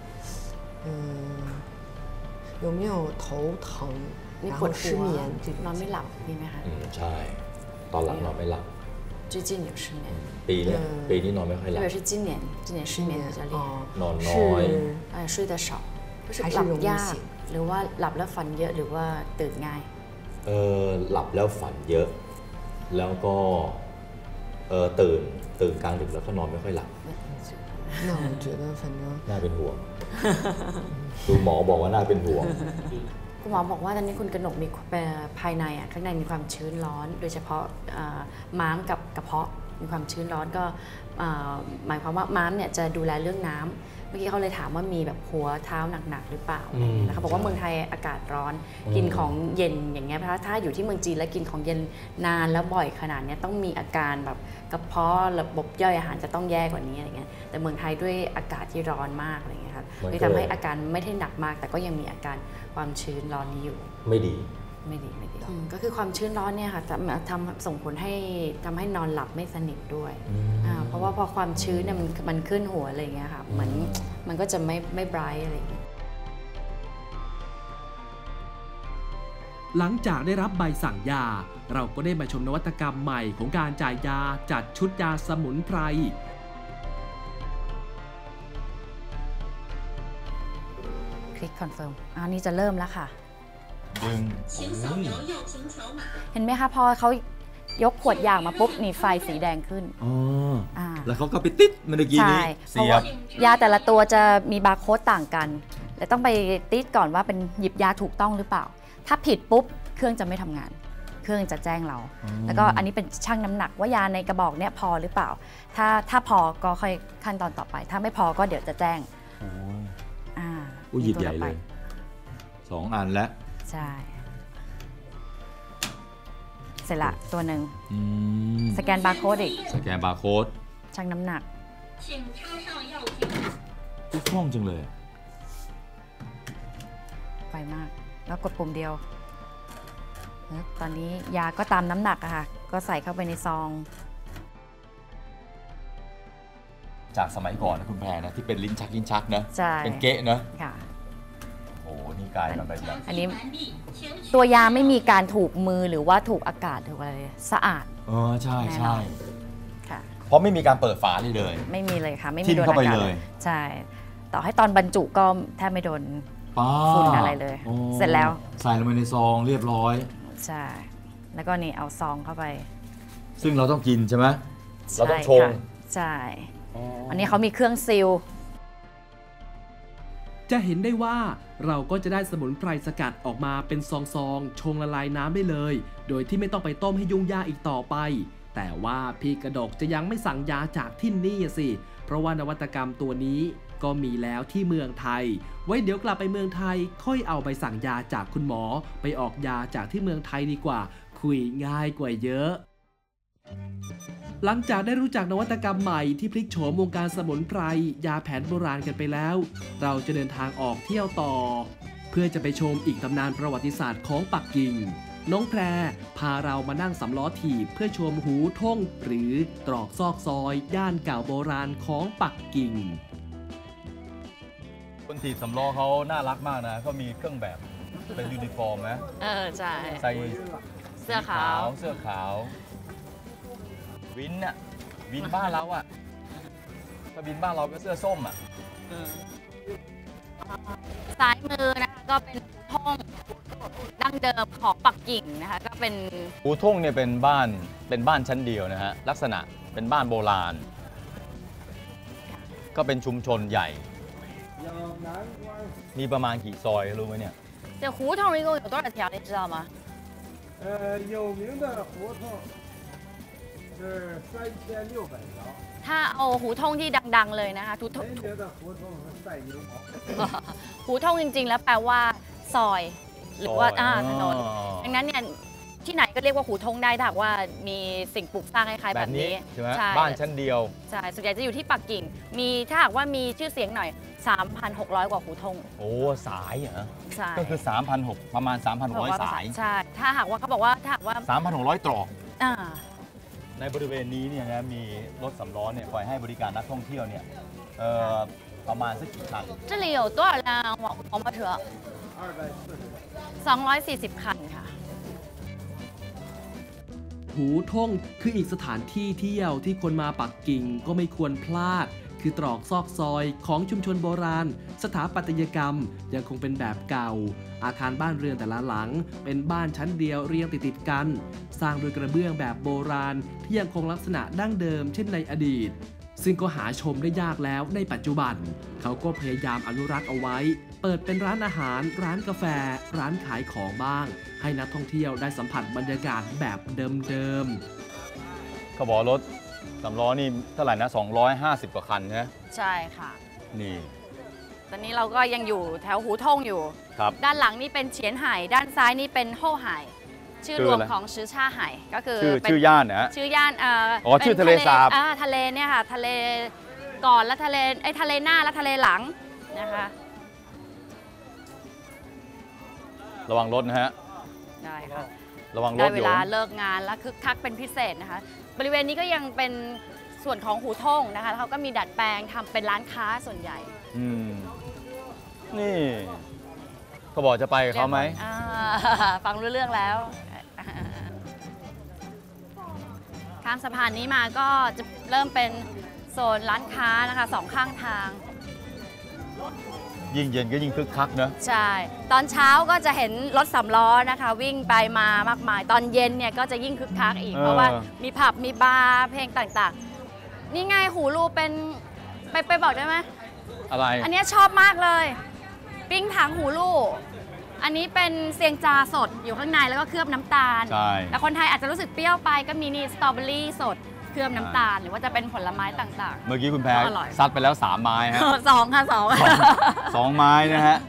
有没有头疼然后失眠这种นอนไม่หลับมีไหมคะใช่ตอนหลังนอนไม่หลับ最近有失眠ปีนี้นอนไม่ค่อยหลับ特别是今年失眠比较厉害นอนน้อย睡得少就是หลับยากหรือว่าหลับแล้วฝันเยอะหรือว่าตื่นง่ายหลับแล้วฝันเยอะแล้วก็ตื่นกลางดึกแล้วก็นอนไม่ค่อยหลับ那我觉得反正น่าเป็นห่วงดูหมอบอกว่าน่าเป็นห่วงคุณหมอบอกว่าตอนนี้คุณกนกมีภายในข้างในมีความชื้นร้อนโดยเฉพาะม้ามกับกระเพาะมีความชื้นร้อนก็หมายความว่าม้ามเนี่ยจะดูแลเรื่องน้ำเมื่อกี้เขาเลยถามว่ามีแบบหัวเท้าหนักๆหรือเปล่าแล้วเขาบอกว่าเมืองไทยอากาศร้อนกินของเย็นอย่างเงี้ยถ้าอยู่ที่เมืองจีนแล้วกินของเย็นนานแล้วบ่อยขนาดนี้ต้องมีอาการแบบกระเพาะระบบย่อยอาหารจะต้องแย่กว่านี้อะไรเงี้ยแต่เมืองไทยด้วยอากาศที่ร้อนมากอะไรเงี้ยครับเลยทำให้อาการไม่ได้หนักมากแต่ก็ยังมีอาการความชื้นร้อนนี้อยู่ไม่ดีก็คือความชื้นร้อนเนี่ยค่ะส่งผลให้ทำให้นอนหลับไม่สนิทด้วยเพราะว่าพอความชื้นเนี่ยมันขึ้นหัวอะไรอย่างเงี้ยค่ะมันก็จะไม่ไบรท์อะไรอย่างเงี้ยหลังจากได้รับใบสั่งยาเราก็ได้มาชมนวัตกรรมใหม่ของการจ่ายยาจัดชุดยาสมุนไพรคลิกคอนเฟิร์มอันนี้จะเริ่มแล้วค่ะเห็นไหมคะพอเขายกขวดยามาปุ๊บนี่ไฟสีแดงขึ้นแล้วเขาก็ไปติดเมื่อกี้นี้เสียบยาแต่ละตัวจะมีบาร์โค้ดต่างกันและต้องไปติดก่อนว่าเป็นหยิบยาถูกต้องหรือเปล่าถ้าผิดปุ๊บเครื่องจะไม่ทำงานเครื่องจะแจ้งเราแล้วก็อันนี้เป็นชั่งน้ำหนักว่ายาในกระบอกเนี่ยพอหรือเปล่าถ้าพอก็ค่อยขั้นตอนต่อไปถ้าไม่พอก็เดี๋ยวจะแจ้งหยิบใหญ่เลย2 อันแล้วใช่เสร็จละตัวหนึ่งสแกนบาร์โค้ดอีกสแกนบาร์โค้ดชั่งน้ำหนักคล่องจังเลยไวมากแล้วกดปุ่มเดียวตอนนี้ยาก็ตามน้ำหนักอะค่ะก็ใส่เข้าไปในซองจากสมัยก่อนนะคุณแพรนะที่เป็นลิ้นชักนะเป็นเก๊ะนะค่ะโอ้นี่กลายมาเป็นแบบอันนี้ตัวยาไม่มีการถูกมือหรือว่าถูกอากาศถูกอะไรสะอาดใช่ค่ะเพราะไม่มีการเปิดฝาเลยไม่มีเลยค่ะไม่มีโดนอากาศใช่ต่อให้ตอนบรรจุก็แทบไม่โดนฝุ่นอะไรเลยเสร็จแล้วใส่ลงไปในซองเรียบร้อยใช่แล้วก็นี่เอาซองเข้าไปซึ่งเราต้องกินใช่ไหมเราต้องชงใช่อันนี้เขามีเครื่องซีลจะเห็นได้ว่าเราก็จะได้สมุนไพรสกัดออกมาเป็นซองๆชงละลายน้ำได้เลยโดยที่ไม่ต้องไปต้มให้ยุ่งยากอีกต่อไปแต่ว่าพี่กระดกจะยังไม่สั่งยาจากที่นี่สิเพราะว่านวัตกรรมตัวนี้ก็มีแล้วที่เมืองไทยไว้เดี๋ยวกลับไปเมืองไทยค่อยเอาไปสั่งยาจากคุณหมอไปออกยาจากที่เมืองไทยดีกว่าคุยง่ายกว่าเยอะหลังจากได้รู้จักนวัตกรรมใหม่ที่พลิกโฉมวงการสมุนไพรยาแผนโบราณกันไปแล้วเราจะเดินทางออกเที่ยวต่อเพื่อจะไปชมอีกตำนานประวัติศาสตร์ของปักกิ่งน้องแพรพาเรามานั่งสำล้อถีบเพื่อชมหูท่งหรือตรอกซอกซอยย่านเก่าโบราณของปักกิ่งคนถีบสำล้อเขาน่ารักมากนะเขามีเครื่องแบบเป็นยูนิฟอร์มนะใช่ใส่เสื้อขาววินน่ะวินบ้านเราอะถ้าวินบ้านเราก็เสื้อส้มอะซ้ายมือนะคะก็เป็นท่งดั้งเดิมของปักกิ่งนะคะก็เป็นหูท่งเนี่ยเป็นบ้านชั้นเดียวนะฮะลักษณะเป็นบ้านโบราณก็เป็นชุมชนใหญ่มีประมาณกี่ซอยรู้ไหมเนี่ย这胡同一共有多少条你知道吗有名的胡同是3600条ถ้าเอาหูท่งที่ดังๆเลยนะคะหูท่งจริงๆแล้วแปลว่าซอยหรือว่าถนนดังนั้นเนี่ยที่ไหนก็เรียกว่าหูท่งได้ถ้าหากว่ามีสิ่งปลูกสร้างคล้ายๆแบบนี้ใช่บ้านชั้นเดียวใช่ส่วนใหญ่จะอยู่ที่ปักกิ่งมีถ้าหากว่ามีชื่อเสียงหน่อย 3,600 กว่าหูท่งโอ้สายเหรอใช่ก็คือ 3,600 ประมาณ 3,600 สายใช่ถ้าหากว่าเขาบอกว่าถ้าหากว่า 3,600 ตรอกในบริเวณนี้เนี่ยนะมีรถสำล้อเนี่ยคอยให้บริการนักท่องเที่ยวเนี่ยประมาณสักกี่คัน这里有多少辆黄包车240 คันค่ะหูท่งคืออีกสถานที่เที่ยวที่คนมาปักกิ่งก็ไม่ควรพลาดคือตรอกซอกซอยของชุมชนโบราณสถาปัตยกรรมยังคงเป็นแบบเก่าอาคารบ้านเรือนแต่ละหลังเป็นบ้านชั้นเดียวเรียงติดๆกันสร้างด้วยกระเบื้องแบบโบราณที่ยังคงลักษณะดั้งเดิมเช่นในอดีตซึ่งก็หาชมได้ยากแล้วในปัจจุบันเขาก็พยายามอนุรักษ์เอาไว้เปิดเป็นร้านอาหารร้านกาแฟร้านขายของบ้างให้นักท่องเที่ยวได้สัมผัสบรรยากาศแบบเดิมๆเขาบอกรถสำล้อนี่เท่าไหร่นะ250 กว่าคันใช่ไหมใช่ค่ะนี่ตอนนี้เราก็ยังอยู่แถวหูท่งอยู่ด้านหลังนี่เป็นเฉียนไห่ด้านซ้ายนี่เป็นโฮ่ไห่ชื่อรวมของชื่อชาไห่ก็คือชื่อย่านนะชื่อย่านชื่อทะเลสาบทะเลเนี่ยค่ะทะเลก่อนแล้วทะเลหน้าแล้วทะเลหลังนะคะระวังรถนะฮะได้ค่ะระวังรถได้เวลาเลิกงานแล้วคึกคักเป็นพิเศษนะคะบริเวณนี้ก็ยังเป็นส่วนของหูท่งนะคะเขาก็มีดัดแปลงทำเป็นร้านค้าส่วนใหญ่นี่เขาบอกจะไปกับเขาไหมฟังรู้เรื่องแล้วข้ามสะพานนี้มาก็จะเริ่มเป็นโซนร้านค้านะคะ2 ข้างทางยิ่งเย็นก็ยิ่งคึกคักเนอะใช่ตอนเช้าก็จะเห็นรถ3 ล้อนะคะวิ่งไปมามากมายตอนเย็นเนี่ยก็จะยิ่งคึกคักอีกเพราะว่ามีผับมีบาร์เพลงต่างๆนี่ไงหูรูเป็นไปบอกได้ไหมอะไรอันนี้ชอบมากเลยปิ้งถังหูรูอันนี้เป็นเซียงจาสดอยู่ข้างในแล้วก็เคลือบน้ำตาลใช่แต่คนไทยอาจจะรู้สึกเปรี้ยวไปก็มีนี่สตรอเบอรี่สดเคลือบน้ำตาลหรือว่าจะเป็นผลไม้ต่างๆเมื่อกี้คุณแพ้อร่อยซัดไปแล้ว3 ไม้ฮะ 2 ค่ะ2 2 ไม้นะฮะ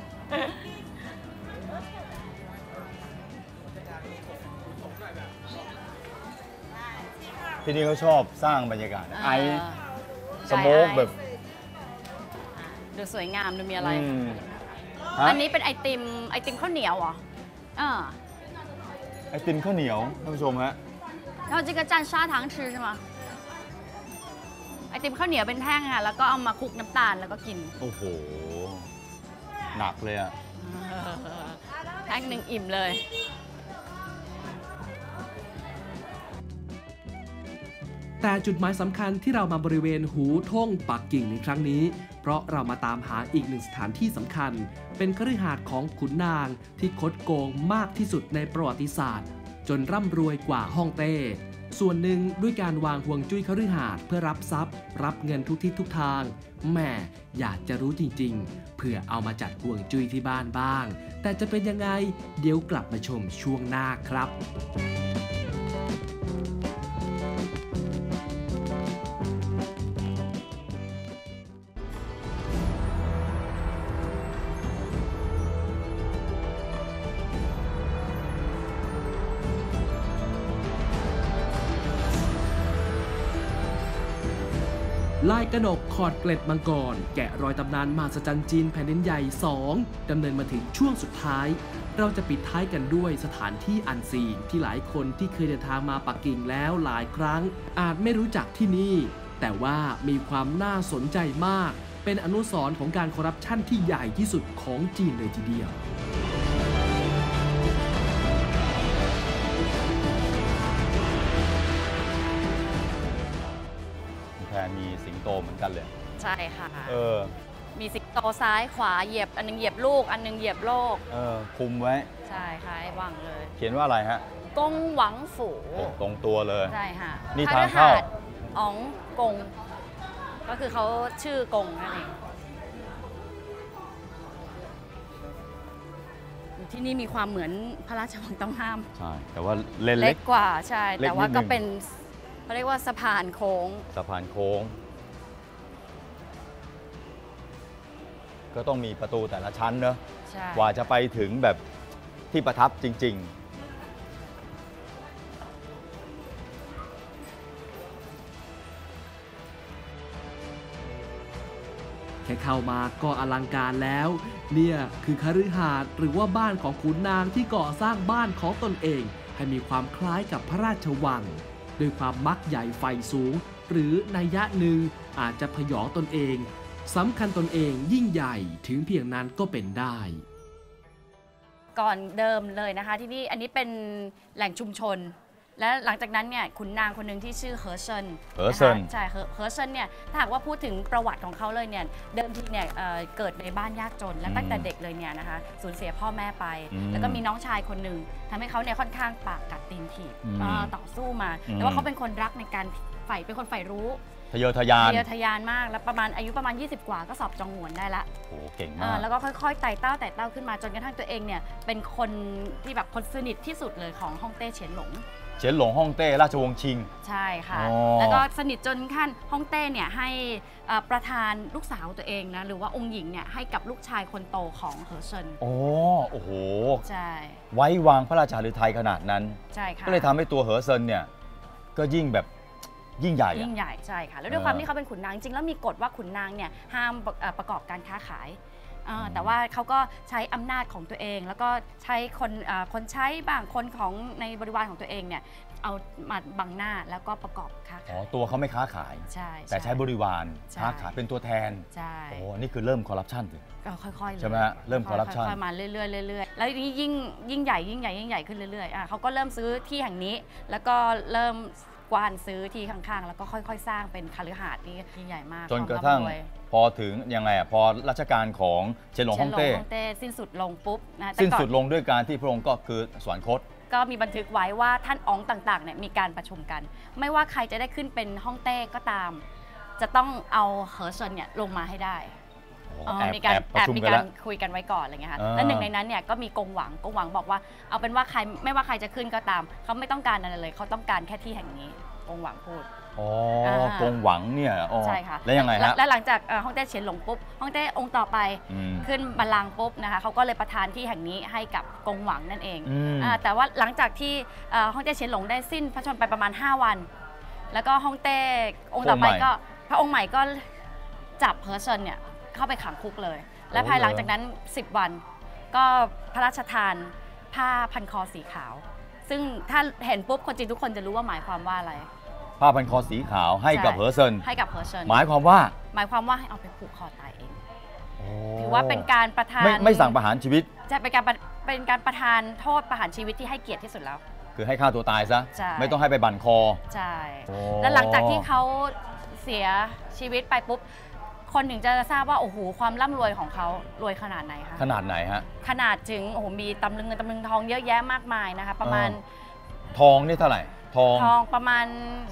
ที่นี่เขาชอบสร้างบรรยากาศไอสโมกแบบดูสวยงามดูมีอะไรฮะอันนี้เป็นไอติมข้าวเหนียวเหรอไอติมข้าวเหนียวท่านผู้ชมฮะ然后这个蘸砂糖吃是吗ไอติมข้าวเหนียวเป็นแท่งค่ะแล้วก็เอามาคลุกน้ำตาลแล้วก็กินโอ้โหหนักเลยอะแท่งหนึ่งอิ่มเลยแต่จุดหมายสำคัญที่เรามาบริเวณหูท่งปักกิ่งในครั้งนี้ เพราะเรามาตามหาอีกหนึ่งสถานที่สำคัญเป็นคฤหาสน์ของขุนนางที่คดโกงมากที่สุดในประวัติศาสตร์จนร่ำรวยกว่าฮ่องเต้ส่วนหนึ่งด้วยการวางห่วงจุ้ยคฤหาสน์เพื่อรับทรัพย์รับเงินทุกทิศทุกทางแม่อยากจะรู้จริงๆเพื่อเอามาจัดห่วงจุ้ยที่บ้านบ้างแต่จะเป็นยังไงเดี๋ยวกลับมาชมช่วงหน้าครับลายกนกขอดเกล็ดมังกรแกะรอยตำนานมหัศจรรย์จีนแผ่นดินใหญ่ 2 ดำเนินมาถึงช่วงสุดท้ายเราจะปิดท้ายกันด้วยสถานที่อันซีนที่หลายคนที่เคยเดินทางมาปักกิ่งแล้วหลายครั้งอาจไม่รู้จักที่นี่แต่ว่ามีความน่าสนใจมากเป็นอนุสรณ์ของการคอร์รัปชันที่ใหญ่ที่สุดของจีนเลยทีเดียวมีสิงโตเหมือนกันเลยใช่ค่ะมีสิงโตซ้ายขวาเหยียบอันนึงเหยียบลูกอันนึงเหยียบโลกคุมไว้ใช่ค่ะไอ้วังเลยเขียนว่าอะไรฮะกงหวังฝูตรงตัวเลยใช่ค่ะนี่ทางเข้าอ๋องกงก็คือเขาชื่อกงนั่นเองที่นี่มีความเหมือนพระราชวังต้องห้ามใช่แต่ว่าเล็กกว่าใช่แต่ว่าก็เป็นเขาเรียกว่าสะพานโค้งก็ต้องมีประตูแต่ละชั้นเนอะกว่าจะไปถึงแบบที่ประทับจริงๆแค่เข้ามาก็อลังการแล้วเนี่ยคือคฤหาสน์หรือว่าบ้านของขุนนางที่ก่อสร้างบ้านของตนเองให้มีความคล้ายกับพระราชวังด้วยความมักใหญ่ไฟสูงหรือนัยยะหนึ่งอาจจะพยองตนเองสำคัญตนเองยิ่งใหญ่ถึงเพียงนั้นก็เป็นได้ก่อนเดิมเลยนะคะที่นี่อันนี้เป็นแหล่งชุมชนและหลังจากนั้นเนี่ยขุนนางคนหนึ่งที่ชื่อเหอเซินใช่เหอเซินเนี่ยถ้าหากว่าพูดถึงประวัติของเขาเลยเนี่ยเดิมทีเนี่ยเกิดในบ้านยากจนและตั้งแต่เด็กเลยเนี่ยนะคะสูญเสียพ่อแม่ไปแล้วก็มีน้องชายคนหนึ่งทำให้เขาเนี่ยค่อนข้างปากกัดตีนถีบต่อสู้มาแต่ว่าเขาเป็นคนรักในการเป็นคนใฝ่รู้ทะเยอทะยานมากแล้วอายุประมาณ20 กว่าก็สอบจองหวนได้ละโอ้เก่งมากแล้วก็ค่อยๆไต่เต้าขึ้นมาจนกระทั่งตัวเองเนี่ยเป็นคนที่แบบคนสนิทที่สุดเลยของฮ่องเต้เฉียนหลงฮ่องเต้ราชวงศ์ชิงใช่ค่ะแล้วก็สนิทจนขั้นฮ่องเต้เนี่ยให้ประธานลูกสาวตัวเองนะหรือว่าองค์หญิงเนี่ยให้กับลูกชายคนโตของเหอเซินโอ้โหใช่ไว้วางพระราชาฤทัยขนาดนั้นใช่ค่ะก็เลยทำให้ตัวเหอเซินเนี่ยก็ยิ่งใหญ่ใช่ค่ะแล้วด้วยความที่เขาเป็นขุนนางจริงแล้วมีกฎว่าขุนนางเนี่ยห้ามประกอบการค้าขายแต่ว่าเขาก็ใช้อำนาจของตัวเองแล้วก็ใช้คนใช้บ้างคนของในบริวารของตัวเองเนี่ยเอามาบังหน้าแล้วก็ประกอบค้าขายตัวเขาไม่ค้าขายใช่แต่ใช้บริวารค้าขายเป็นตัวแทนใช่นี่คือเริ่มคอร์รัปชันสิก็ค่อยๆใช่ไหมเริ่มคอร์รัปชันค่อยๆมาเรื่อยๆแล้วนี้ยิ่งใหญ่ขึ้นเรื่อยๆเขาก็เริ่มซื้อที่แห่งนี้แล้วก็เริ่มกว้านซื้อที่ข้างๆแล้วก็ค่อยๆสร้างเป็นคฤหาสน์ที่ยิ่งใหญ่มากจนกระทั่งพอถึงยังไงพอรัชกาลของเฉียนหลงฮ่องเต้สิ้นสุดลงปุ๊บนะสิ้นสุดลงด้วยการที่พระองค์ก็คือสวรรคตก็มีบันทึกไว้ว่าท่านอ๋องต่างๆเนี่ยมีการประชุมกันไม่ว่าใครจะได้ขึ้นเป็นฮ่องเต้ก็ตามจะต้องเอาเหอเซินเนี่ยลงมาให้ได้มีการคุยกันไว้ก่อนอะไรเงี้ยค่ะและหนึ่งในนั้นเนี่ยก็มีกงหวังบอกว่าเอาเป็นว่าใครไม่ว่าใครจะขึ้นก็ตามเขาไม่ต้องการอะไรเลยเขาต้องการแค่ที่แห่งนี้กงหวังพูดกงหวังเนี่ยใช่ค่ะแล้วยังไงฮะและหลังจากฮ่องเต้เฉียนหลงปุ๊บฮ่องเต้องค์ต่อไปขึ้นบัลลังก์ปุ๊บนะคะเขาก็เลยประทานที่แห่งนี้ให้กับกงหวังนั่นเองแต่ว่าหลังจากที่ฮ่องเต้เฉียนหลงได้สิ้นพระชนม์ไปประมาณ5 วันแล้วก็ฮ่องเต้องค์ต่อไปก็พระองค์ใหม่ก็จับเหอเซินเนี่ยเข้าไปขังคุกเลยและภายหลังจากนั้น10 วันก็พระราชทานผ้าพันคอสีขาวซึ่งถ้าเห็นปุ๊บคนจีนทุกคนจะรู้ว่าหมายความว่าอะไรผ้าพันคอสีขาวให้กับเหอเซินหมายความว่าให้เอาไปผูกคอตายเองถือว่าเป็นการประทานไม่สั่งประหารชีวิตจะเป็นการประทานโทษประหารชีวิตที่ให้เกียรติที่สุดแล้วคือให้ฆ่าตัวตายซะไม่ต้องให้ไปบั่นคอใช่และหลังจากที่เขาเสียชีวิตไปปุ๊บคนถึงจะทราบว่าโอ้โหความร่ำรวยของเขารวยขนาดไหนคะขนาดไหนฮะขนาดถึงโอ้โหมีตำลึงเงินตำลึงทองเยอะแยะมากมายนะคะประมาณทองนี่เท่าไหร่ทองประมาณ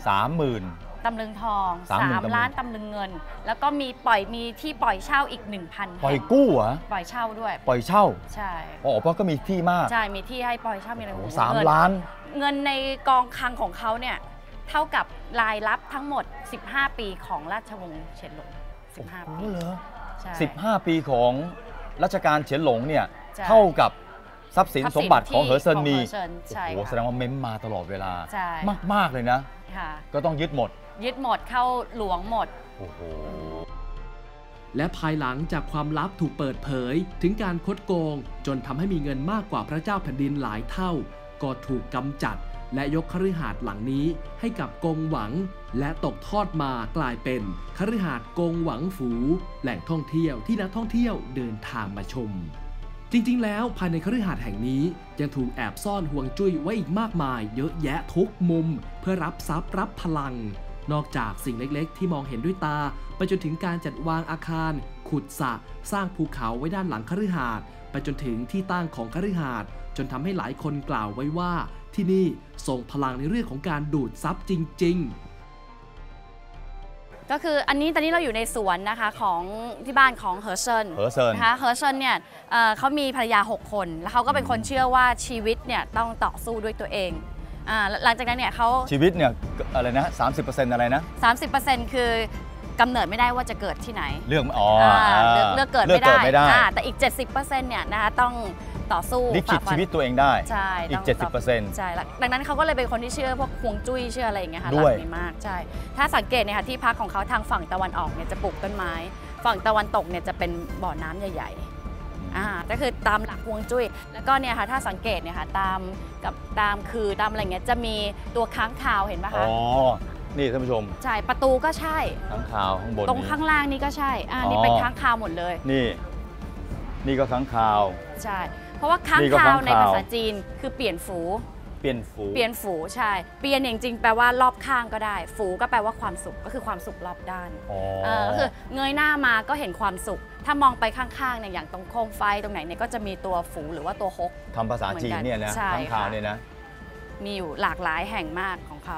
30,000 ตำลึงทอง3 ล้านตำลึงเงินแล้วก็มีที่ปล่อยเช่าอีก 1,000 ปล่อยกู้เหรอปล่อยเช่าด้วยปล่อยเช่าใช่เพราะก็มีที่มากใช่มีที่ให้ปล่อยเช่ามีอะไร 3 ล้านเงินในกองคลังของเขาเนี่ยเท่ากับรายรับทั้งหมด15 ปีของราชวงศ์เฉียนหลง15 ปีเหรอ15 ปีของรัชกาลเฉียนหลงเนี่ยเท่ากับทรัพย์สินสมบัติของเหอเซินมีโอ้โหแสดงว่าเม้มมาตลอดเวลา มากเลยนะก็ต้องยึดหมดเข้าหลวงหมดโอ้โหและภายหลังจากความลับถูกเปิดเผยถึงการคดโกงจนทำให้มีเงินมากกว่าพระเจ้าแผ่นดินหลายเท่าก็ถูกกำจัดและยกคฤหาสน์หลังนี้ให้กับกงหวังและตกทอดมากลายเป็นคฤหาสน์กงหวังฝูแหล่งท่องเที่ยวที่นักท่องเที่ยวเดินทางมาชมจริงๆแล้วภายในคฤหาสน์แห่งนี้ยังถูกแอบซ่อนห่วงจุ้ยไว้อีกมากมายเยอะแยะทุกมุมเพื่อรับทรัพย์รับพลังนอกจากสิ่งเล็กๆที่มองเห็นด้วยตาไปจนถึงการจัดวางอาคารขุดสระสร้างภูเขาไว้ด้านหลังคฤหาสน์ไปจนถึงที่ตั้งของคฤหาสน์จนทำให้หลายคนกล่าวไว้ว่าที่นี่ส่งพลังในเรื่องของการดูดซับจริงๆก็คือตอนนี้เราอยู่ในสวนนะคะของที่บ้านของเหอเซินนะคะเหอเซินเนี่ยเขามีภรรยา6 คนแล้วเขาก็เป็นคนเชื่อว่าชีวิตเนี่ยต้องต่อสู้ด้วยตัวเองหลังจากนั้นเนี่ยเขาชีวิตเนี่ยอะไรนะ 30% อะไรนะ 30% คือกำเนิดไม่ได้ว่าจะเกิดที่ไหนเลือกเกิดไม่ได้แต่อีก 70% เนี่ยนะคะต้องต่อสู้ลิขิตชีวิตตัวเองได้ใช่อีก 70% ใช่ดังนั้นเขาก็เลยเป็นคนที่เชื่อพวกฮวงจุ้ยเชื่ออะไรอย่างเงี้ยค่ะหลักนี้มากใช่ถ้าสังเกตเนี่ยค่ะที่พักของเขาทางฝั่งตะวันออกเนี่ยจะปลูกต้นไม้ฝั่งตะวันตกเนี่ยจะเป็นบ่อน้ำใหญ่ๆก็คือตามหลักฮวงจุ้ยแล้วก็เนี่ยค่ะถ้าสังเกตเนี่ยค่ะตามอะไรเงี้ยจะมีตัวค้างคาวเห็นไหมคะนี่ท่านผู้ชมใช่ประตูก็ใช่ค้างคาวข้างบนตรงข้างล่างนี่ก็ใช่นี่เป็นค้างคาวหมดเลยนี่ก็ค้างคาวใช่เพราะว่าค้างคาวในภาษาจีนคือเปลี่ยนฝูใช่เปลี่ยนจริงๆแปลว่ารอบข้างก็ได้ฝูก็แปลว่าความสุขก็คือความสุขรอบด้านก็คือเงยหน้ามาก็เห็นความสุขถ้ามองไปข้างๆเนี่ยอย่างตรงโคมไฟตรงไหนเนี่ยก็จะมีตัวฝูหรือว่าตัวฮกทำภาษาจีนเนี่ยนะค้างคาวเนี่ยนะมีอยู่หลากหลายแห่งมากของเขา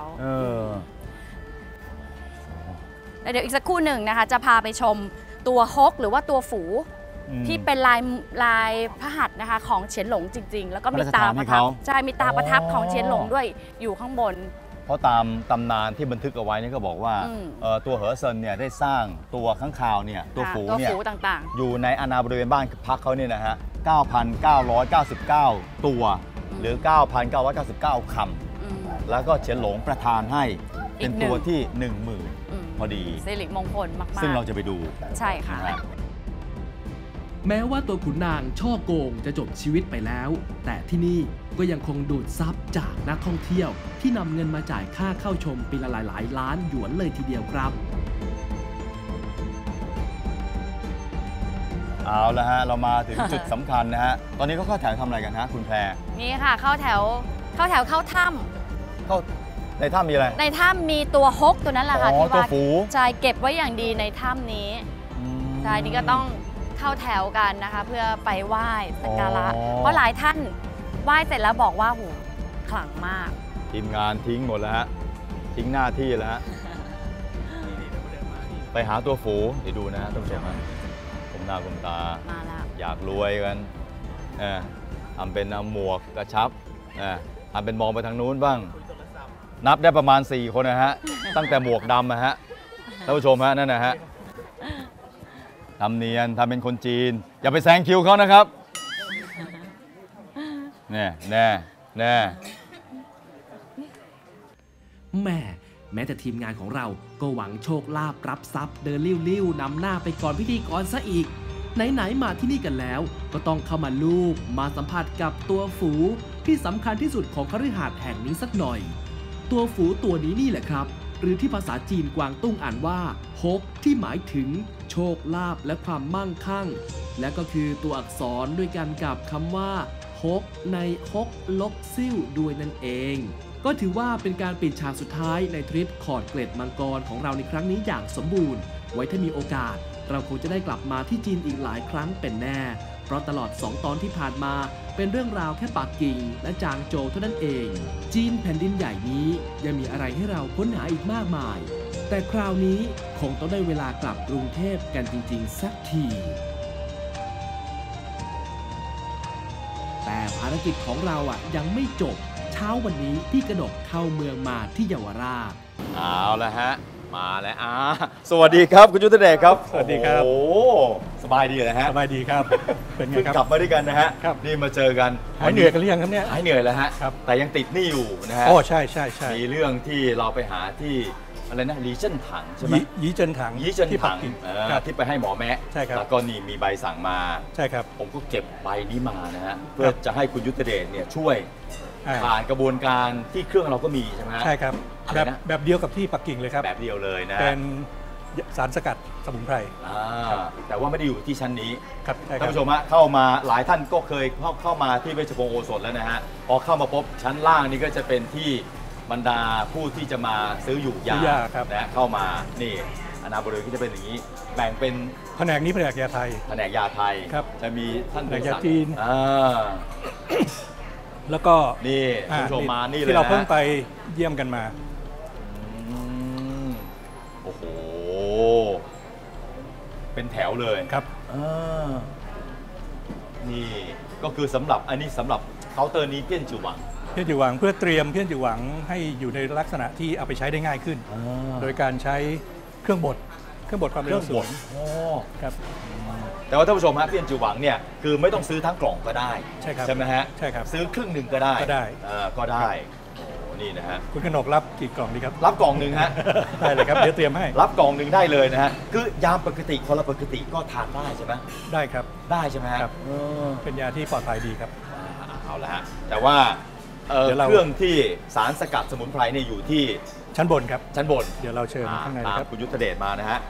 แล้วเดี๋ยวอีกสักครู่หนึ่งนะคะจะพาไปชมตัวฮกหรือว่าตัวฝูที่เป็นลายพระหัตถ์นะคะของเฉียนหลงจริงๆแล้วก็มีตาประทับใช่มีตาประทับของเฉียนหลงด้วยอยู่ข้างบนเพราะตามตำนานที่บันทึกเอาไว้นี่ก็บอกว่าตัวเหอเซินเนี่ยได้สร้างตัวค้างคาวเนี่ยตัวฝูเนี่ยต่างๆอยู่ในอาณาบริเวณบ้านพักเขาเนี่ยนะฮะ 9,999 ตัวหรือ 9,999 คำแล้วก็เฉียนหลงประทานให้เป็นตัวที่ 10,000 พอดีสิริมงคลมากๆซึ่งเราจะไปดูใช่ค่ะแม้ว่าตัวขุนนางช่อโกงจะจบชีวิตไปแล้วแต่ที่นี่ก็ยังคงดูดซับจากนักท่องเที่ยวที่นำเงินมาจ่ายค่าเข้าชมปีละหลายล้านหยวนเลยทีเดียวครับเอาละฮะเรามาถึงจุดสำคัญนะฮะตอนนี้ก็เข้าแถวทำอะไรกันฮะคุณแพรนี่ค่ะเข้าแถวเข้าถ้ำในถ้ำมีอะไรในถ้ำมีตัวฮกตัวนั้นแหละค่ะที่ว่าใจเก็บไว้อย่างดีในถ้ำนี้ใช่นี่ก็ต้องเข้าแถวกันนะคะเพื่อไปไหว้สักการะเพราะหลายท่านไหว้เสร็จแล้วบอกว่าโหขลังมากทีมงานทิ้งหมดแล้วฮะทิ้งหน้าที่แล้วฮะไปหาตัวฝูเดี๋ยวดูนะท่านผู้ชมนะก้มหน้าก้มตามาแล้วอยากรวยกันทำเป็นหมวกกระชับทำเป็นมองไปทางนู้นบ้าง นับได้ประมาณ4 คนนะฮะ ตั้งแต่หมวกดำนะฮะท่านผู้ชมฮะนั่นนะฮะทำเนียนทำเป็นคนจีน อย่าไปแซงคิวเขานะครับแน่แม้แต่ทีมงานของเราก็หวังโชคลาภรับทรัพย์เดินลิ้วๆนำหน้าไปก่อนพิธีกรซะอีกไหนๆมาที่นี่กันแล้วก็ต้องเข้ามาลูบมาสัมผัสกับตัวฝูที่สำคัญที่สุดของคฤหาสน์แห่งนี้สักหน่อยตัวฝูตัวนี้นี่แหละครับหรือที่ภาษาจีนกวางตุ้งอ่านว่าฮกที่หมายถึงโชคลาภและความมั่งคั่งและก็คือตัวอักษรด้วยกันกับคำว่าฮกในฮกลกซิ่วด้วยนั่นเองก็ถือว่าเป็นการปิดฉากสุดท้ายในทริปขอดเกล็ดมังกรของเราในครั้งนี้อย่างสมบูรณ์ไว้ถ้ามีโอกาสเราคงจะได้กลับมาที่จีนอีกหลายครั้งเป็นแน่เพราะตลอด2 ตอนที่ผ่านมาเป็นเรื่องราวแค่ปักกิ่งและจางโจวเท่านั้นเองจีนแผ่นดินใหญ่นี้ยังมีอะไรให้เราค้นหาอีกมากมายแต่คราวนี้คงต้องได้เวลากลับกรุงเทพกันจริงๆสักทีแต่ภารกิจของเรายังไม่จบเช้าวันนี้พี่กนกเข้าเมืองมาที่เยาวราชเอาละฮะมาแล้วสวัสดีครับคุณยุทธเดชครับสวัสดีครับโอ้สบายดีเลยฮะสบายดีครับเป็นไงครับกลับมาด้วยกันนะฮะนี่มาเจอกันหายเหนื่อยกันหรือยังครับเนี่ยหายเหนื่อยแล้วฮะแต่ยังติดหนี้อยู่นะฮะใช่มีเรื่องที่เราไปหาที่อะไรนะลีเจิ้นถังใช่ไหมยีเจิ้นถังที่ปักกิ่งที่ไปให้หมอแมะใช่ครับแล้วก็นี่มีใบสั่งมาใช่ครับผมก็เก็บใบนี้มานะฮะเพื่อจะให้คุณยุทธเดชเนี่ยช่วยผ่านกระบวนการที่เครื่องเราก็มีใช่ไหมใช่ครับแบบเดียวกับที่ปักกิ่งเลยครับแบบเดียวเลยนะเป็นสารสกัดสมุนไพรแต่ว่าไม่ได้อยู่ที่ชั้นนี้ครับท่านผู้ชมฮะเข้ามาหลายท่านก็เคยเข้ามาที่เวชพงศ์โอสถแล้วนะฮะพอเข้ามาพบชั้นล่างนี่ก็จะเป็นที่บรรดาผู้ที่จะมาซื้ออยู่ยานะเข้ามานี่อนาบริเวณที่จะเป็นอย่างนี้แบ่งเป็นแผนกนี้แผนกยาไทยแผนกยาไทยจะมีท่านแผนกยาจีนแล้วก็นี่ผู้ชมมานี่เลยที่เราเพิ่งไปเยี่ยมกันมาโอ้โหเป็นแถวเลยครับนี่ก็คือสำหรับอันนี้สำหรับเคาน์เตอร์นี้เพี้ยนจิ๋วหวังเพื่อเตรียมเพี้ยนจิ๋วหวังให้อยู่ในลักษณะที่เอาไปใช้ได้ง่ายขึ้นโดยการใช้เครื่องบดความเร็วสูงครับแต่ว่าท่านผู้ชมฮะเพี้ยนจิ๋วหวังเนี่ยคือไม่ต้องซื้อทั้งกล่องก็ได้ใช่ไหมฮะใช่ครับซื้อครึ่งหนึ่งก็ได้ก็ได้นี่นะฮะคุณกนกรับกี่กล่องดีครับรับกล่องหนึ่งฮะได้เลยครับเดี๋ยวเตรียมให้รับกล่องหนึ่งได้เลยนะฮะคือยาปกติคนละปกติก็ทานได้ใช่ไหมได้ครับได้ใช่ไหมครับเป็นยาที่ปลอดภัยดีครับเอาละฮะแต่ว่าเครื่องที่สารสกัดสมุนไพรเนี่ยอยู่ที่ชั้นบนครับชั้นบนเดี๋ยวเราเชิญข้างในครับคุณยุทธเดชมานะฮะ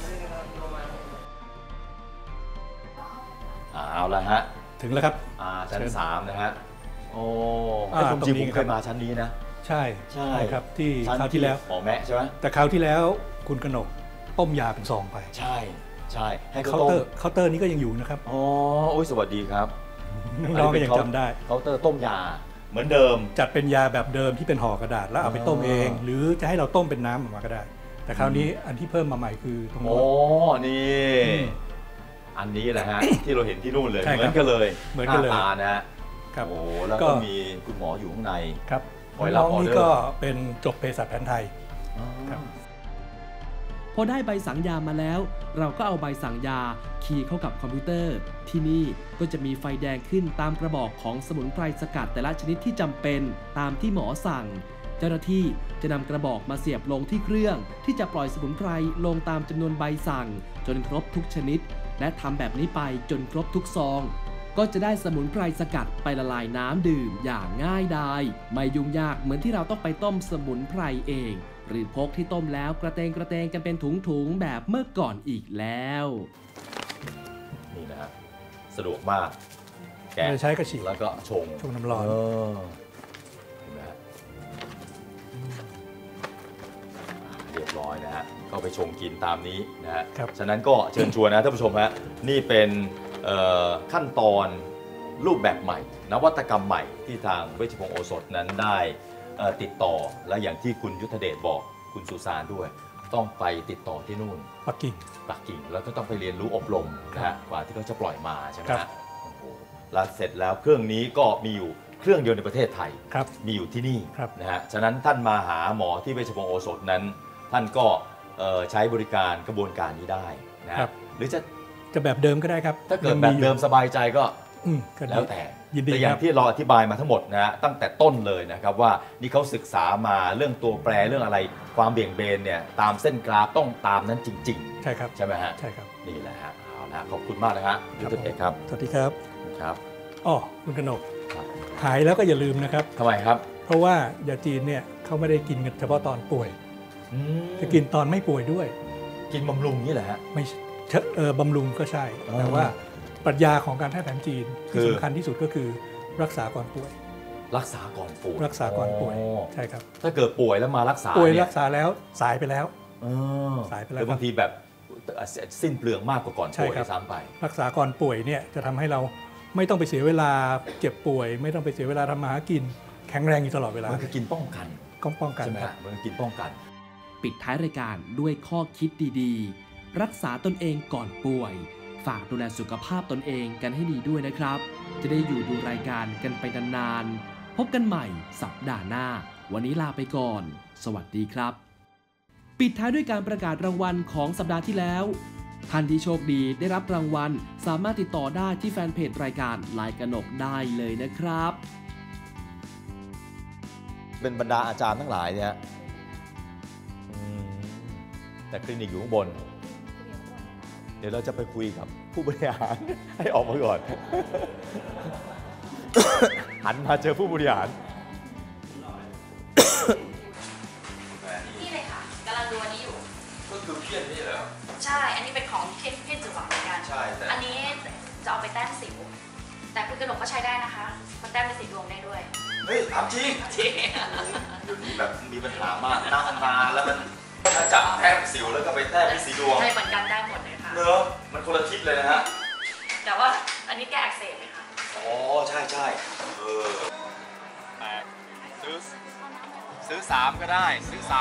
เอาละฮะถึงแล้วครับชั้น3นะฮะโอ้คุณจีผมเคยมาชั้นนี้นะใช่ครับที่คราวที่แล้วหมอแมะใช่ไหมแต่คราวที่แล้วคุณกนกต้มยาเป็นซองไปใช่ให้เคาน์เตอร์นี้ก็ยังอยู่นะครับอ๋อสวัสดีครับน้องก็ยังจำได้เคาน์เตอร์ต้มยาเหมือนเดิมจัดเป็นยาแบบเดิมที่เป็นห่อกระดาษแล้วเอาไปต้มเองหรือจะให้เราต้มเป็นน้ำออกมาก็ได้แต่คราวนี้อันที่เพิ่มมาใหม่คือตรงนี้นี่อันนี้แหละฮะที่เราเห็นที่นู่นเลยเหมือนกันเลยตานะครับโอ้แล้วก็มีคุณหมออยู่ข้างในครับน้องนี่ก็เป็นจบเภสัชแผนไทยครับพอได้ใบสั่งยามาแล้วเราก็เอาใบสั่งยาคีย์เข้ากับคอมพิวเตอร์ที่นี่ก็จะมีไฟแดงขึ้นตามกระบอกของสมุนไพรสกัดแต่ละชนิดที่จำเป็นตามที่หมอสั่งเจ้าหน้าที่จะนำกระบอกมาเสียบลงที่เครื่องที่จะปล่อยสมุนไพรลงตามจำนวนใบสั่งจนครบทุกชนิดและทำแบบนี้ไปจนครบทุกซองก็จะได้สมุนไพรสกัดไปละลายน้ำดื่มอย่างง่ายดายไม่ยุ่งยากเหมือนที่เราต้องไปต้มสมุนไพรเองหรือพกที่ต้มแล้วกระเตงกันเป็นถุงๆแบบเมื่อก่อนอีกแล้วนี่นะฮะสะดวกมากแกะใช้กระฉีกแล้วก็ชงน้ำร้อนเรียบร้อยนะฮะก็ไปชงกินตามนี้นะฮะฉะนั้นก็เชิญชวนนะท่านผู้ชมฮะนี่เป็นขั้นตอนรูปแบบใหม่นวัตกรรมใหม่ที่ทางเวชพงศ์โอสถนั้นได้ติดต่อและอย่างที่คุณยุทธเดชบอกคุณสุสานด้วยต้องไปติดต่อที่นู่นปักกิ่งแล้วก็ต้องไปเรียนรู้อบรมนะฮะกว่าที่เขาจะปล่อยมาใช่ไหมครัฮะบโอ้โหแล้วเสร็จแล้วเครื่องนี้ก็มีอยู่เครื่องเดียวในประเทศไทยครับมีอยู่ที่นี่ครับนะฮะฉะนั้นท่านมาหาหมอที่เวชพงศ์โอสถนั้น ท่านก็ใช้บริการกระบวนการนี้ได้นะฮะหรือจะแบบเดิมก็ได้ครับถ้าเกิดแบบเดิมสบายใจก็ก็ดีแล้วแต่ยินดีแต่อย่างครับที่เราอธิบายมาทั้งหมดนะฮะตั้งแต่ต้นเลยนะครับว่านี่เขาศึกษามาเรื่องตัวแปรเรื่องอะไรความเบี่ยงเบนเนี่ยตามเส้นกราฟต้องตามนั้นจริงๆใช่ครับใช่ไหมฮะใช่ครับนี่แหละฮะเอาละขอบคุณมากนะฮะดรเอกครับสวัสดีครับครับอ๋อคุณกนกหายแล้วก็อย่าลืมนะครับทำไมครับเพราะว่ายาจีนเนี่ยเขาไม่ได้กินกันเฉพาะตอนป่วยจะกินตอนไม่ป่วยด้วยกินบำรุงนี่แหละฮะไม่บำรุงก็ใช่ แต่ว่าปรัชญาของการแพทย์แผนจีนที่สำคัญที่สุดก็คือรักษาก่อนป่วยรักษาก่อนป่วยรักษาก่อนป่วยใช่ครับถ้าเกิดป่วยแล้วมารักษาป่วยเนี่ยรักษาแล้วสายไปแล้วสายไปแล้วบางทีแบบสิ้นเปลืองมากกว่าก่อนป่วยซ้ำไปรักษาก่อนป่วยเนี่ยจะทำให้เราไม่ต้องไปเสียเวลาเจ็บป่วย ไม่ต้องไปเสียเวลาทำมาหากินแข็งแรงอยู่ตลอดเวลามันคือกินป้องกันป้องกันใช่ไหมครัฮะบมันกินป้องกันปิดท้ายรายการด้วยข้อคิดดีๆ รักษาตนเองก่อนป่วย ฝากดูแลสุขภาพตนเองกันให้ดีด้วยนะครับ จะได้อยู่ดูรายการกันไปนานๆ พบกันใหม่สัปดาห์หน้า วันนี้ลาไปก่อน สวัสดีครับ ปิดท้ายด้วยการประกาศรางวัลของสัปดาห์ที่แล้ว ท่านที่โชคดีได้รับรางวัลสามารถติดต่อได้ที่แฟนเพจรายการลายกนกได้เลยนะครับเป็นบรรดาอาจารย์ทั้งหลายเนี่ยแต่คลินิกอยู่ข้างบน เดี๋ยวเราจะไปคุยกับผู้บริหารให้ออกมาก่อน หันมาเจอผู้บริหารนี่เลยค่ะกำลังดูอันนี้อยู่ก็คือเพี้ยนนี่เหรอใช่ อันนี้เป็นของเพี้ยนจือหวังเหมือนกันใช่แต่อันนี้จะเอาไปแต้มสิว แต่คุณกนกก็ใช้ได้นะคะมันแต้มเป็นสีดวงได้ด้วยเฮ้ยถามจริงเดี๋ยวนี้แบบมีปัญหามากนั่งนานแล้วมันถ้าจับแต้มสิวแล้วก็ไปแต้มที่สีดวงใช่เหมือนกันได้หมดเลยค่ะเนอะมันคนละทิศเลยนะฮะแต่ว่าอันนี้แก้อักเสบไหมคะอ๋อใช่ใช่แปลกซื้อ3ก็ได้ซื้อ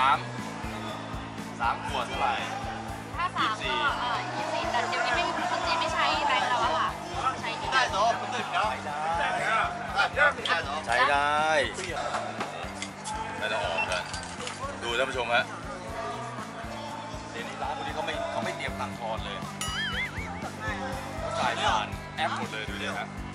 3ขวดเท่าไหร่ถ้า3ก็24แต่เดี๋ยวนี้ไม่คนจีนไม่ใช้แบงค์แล้วอะค่ะใช้ที่ได้ใช้ได้ไม่ต้องออกกันดูท่านผู้ชมฮะเดี๋ยวนี้ร้านพวกนี้เขาไม่เตรียมตังค์ทอนเลยเขาจ่ายผ่านแอปหมดเลยดูดิฮะ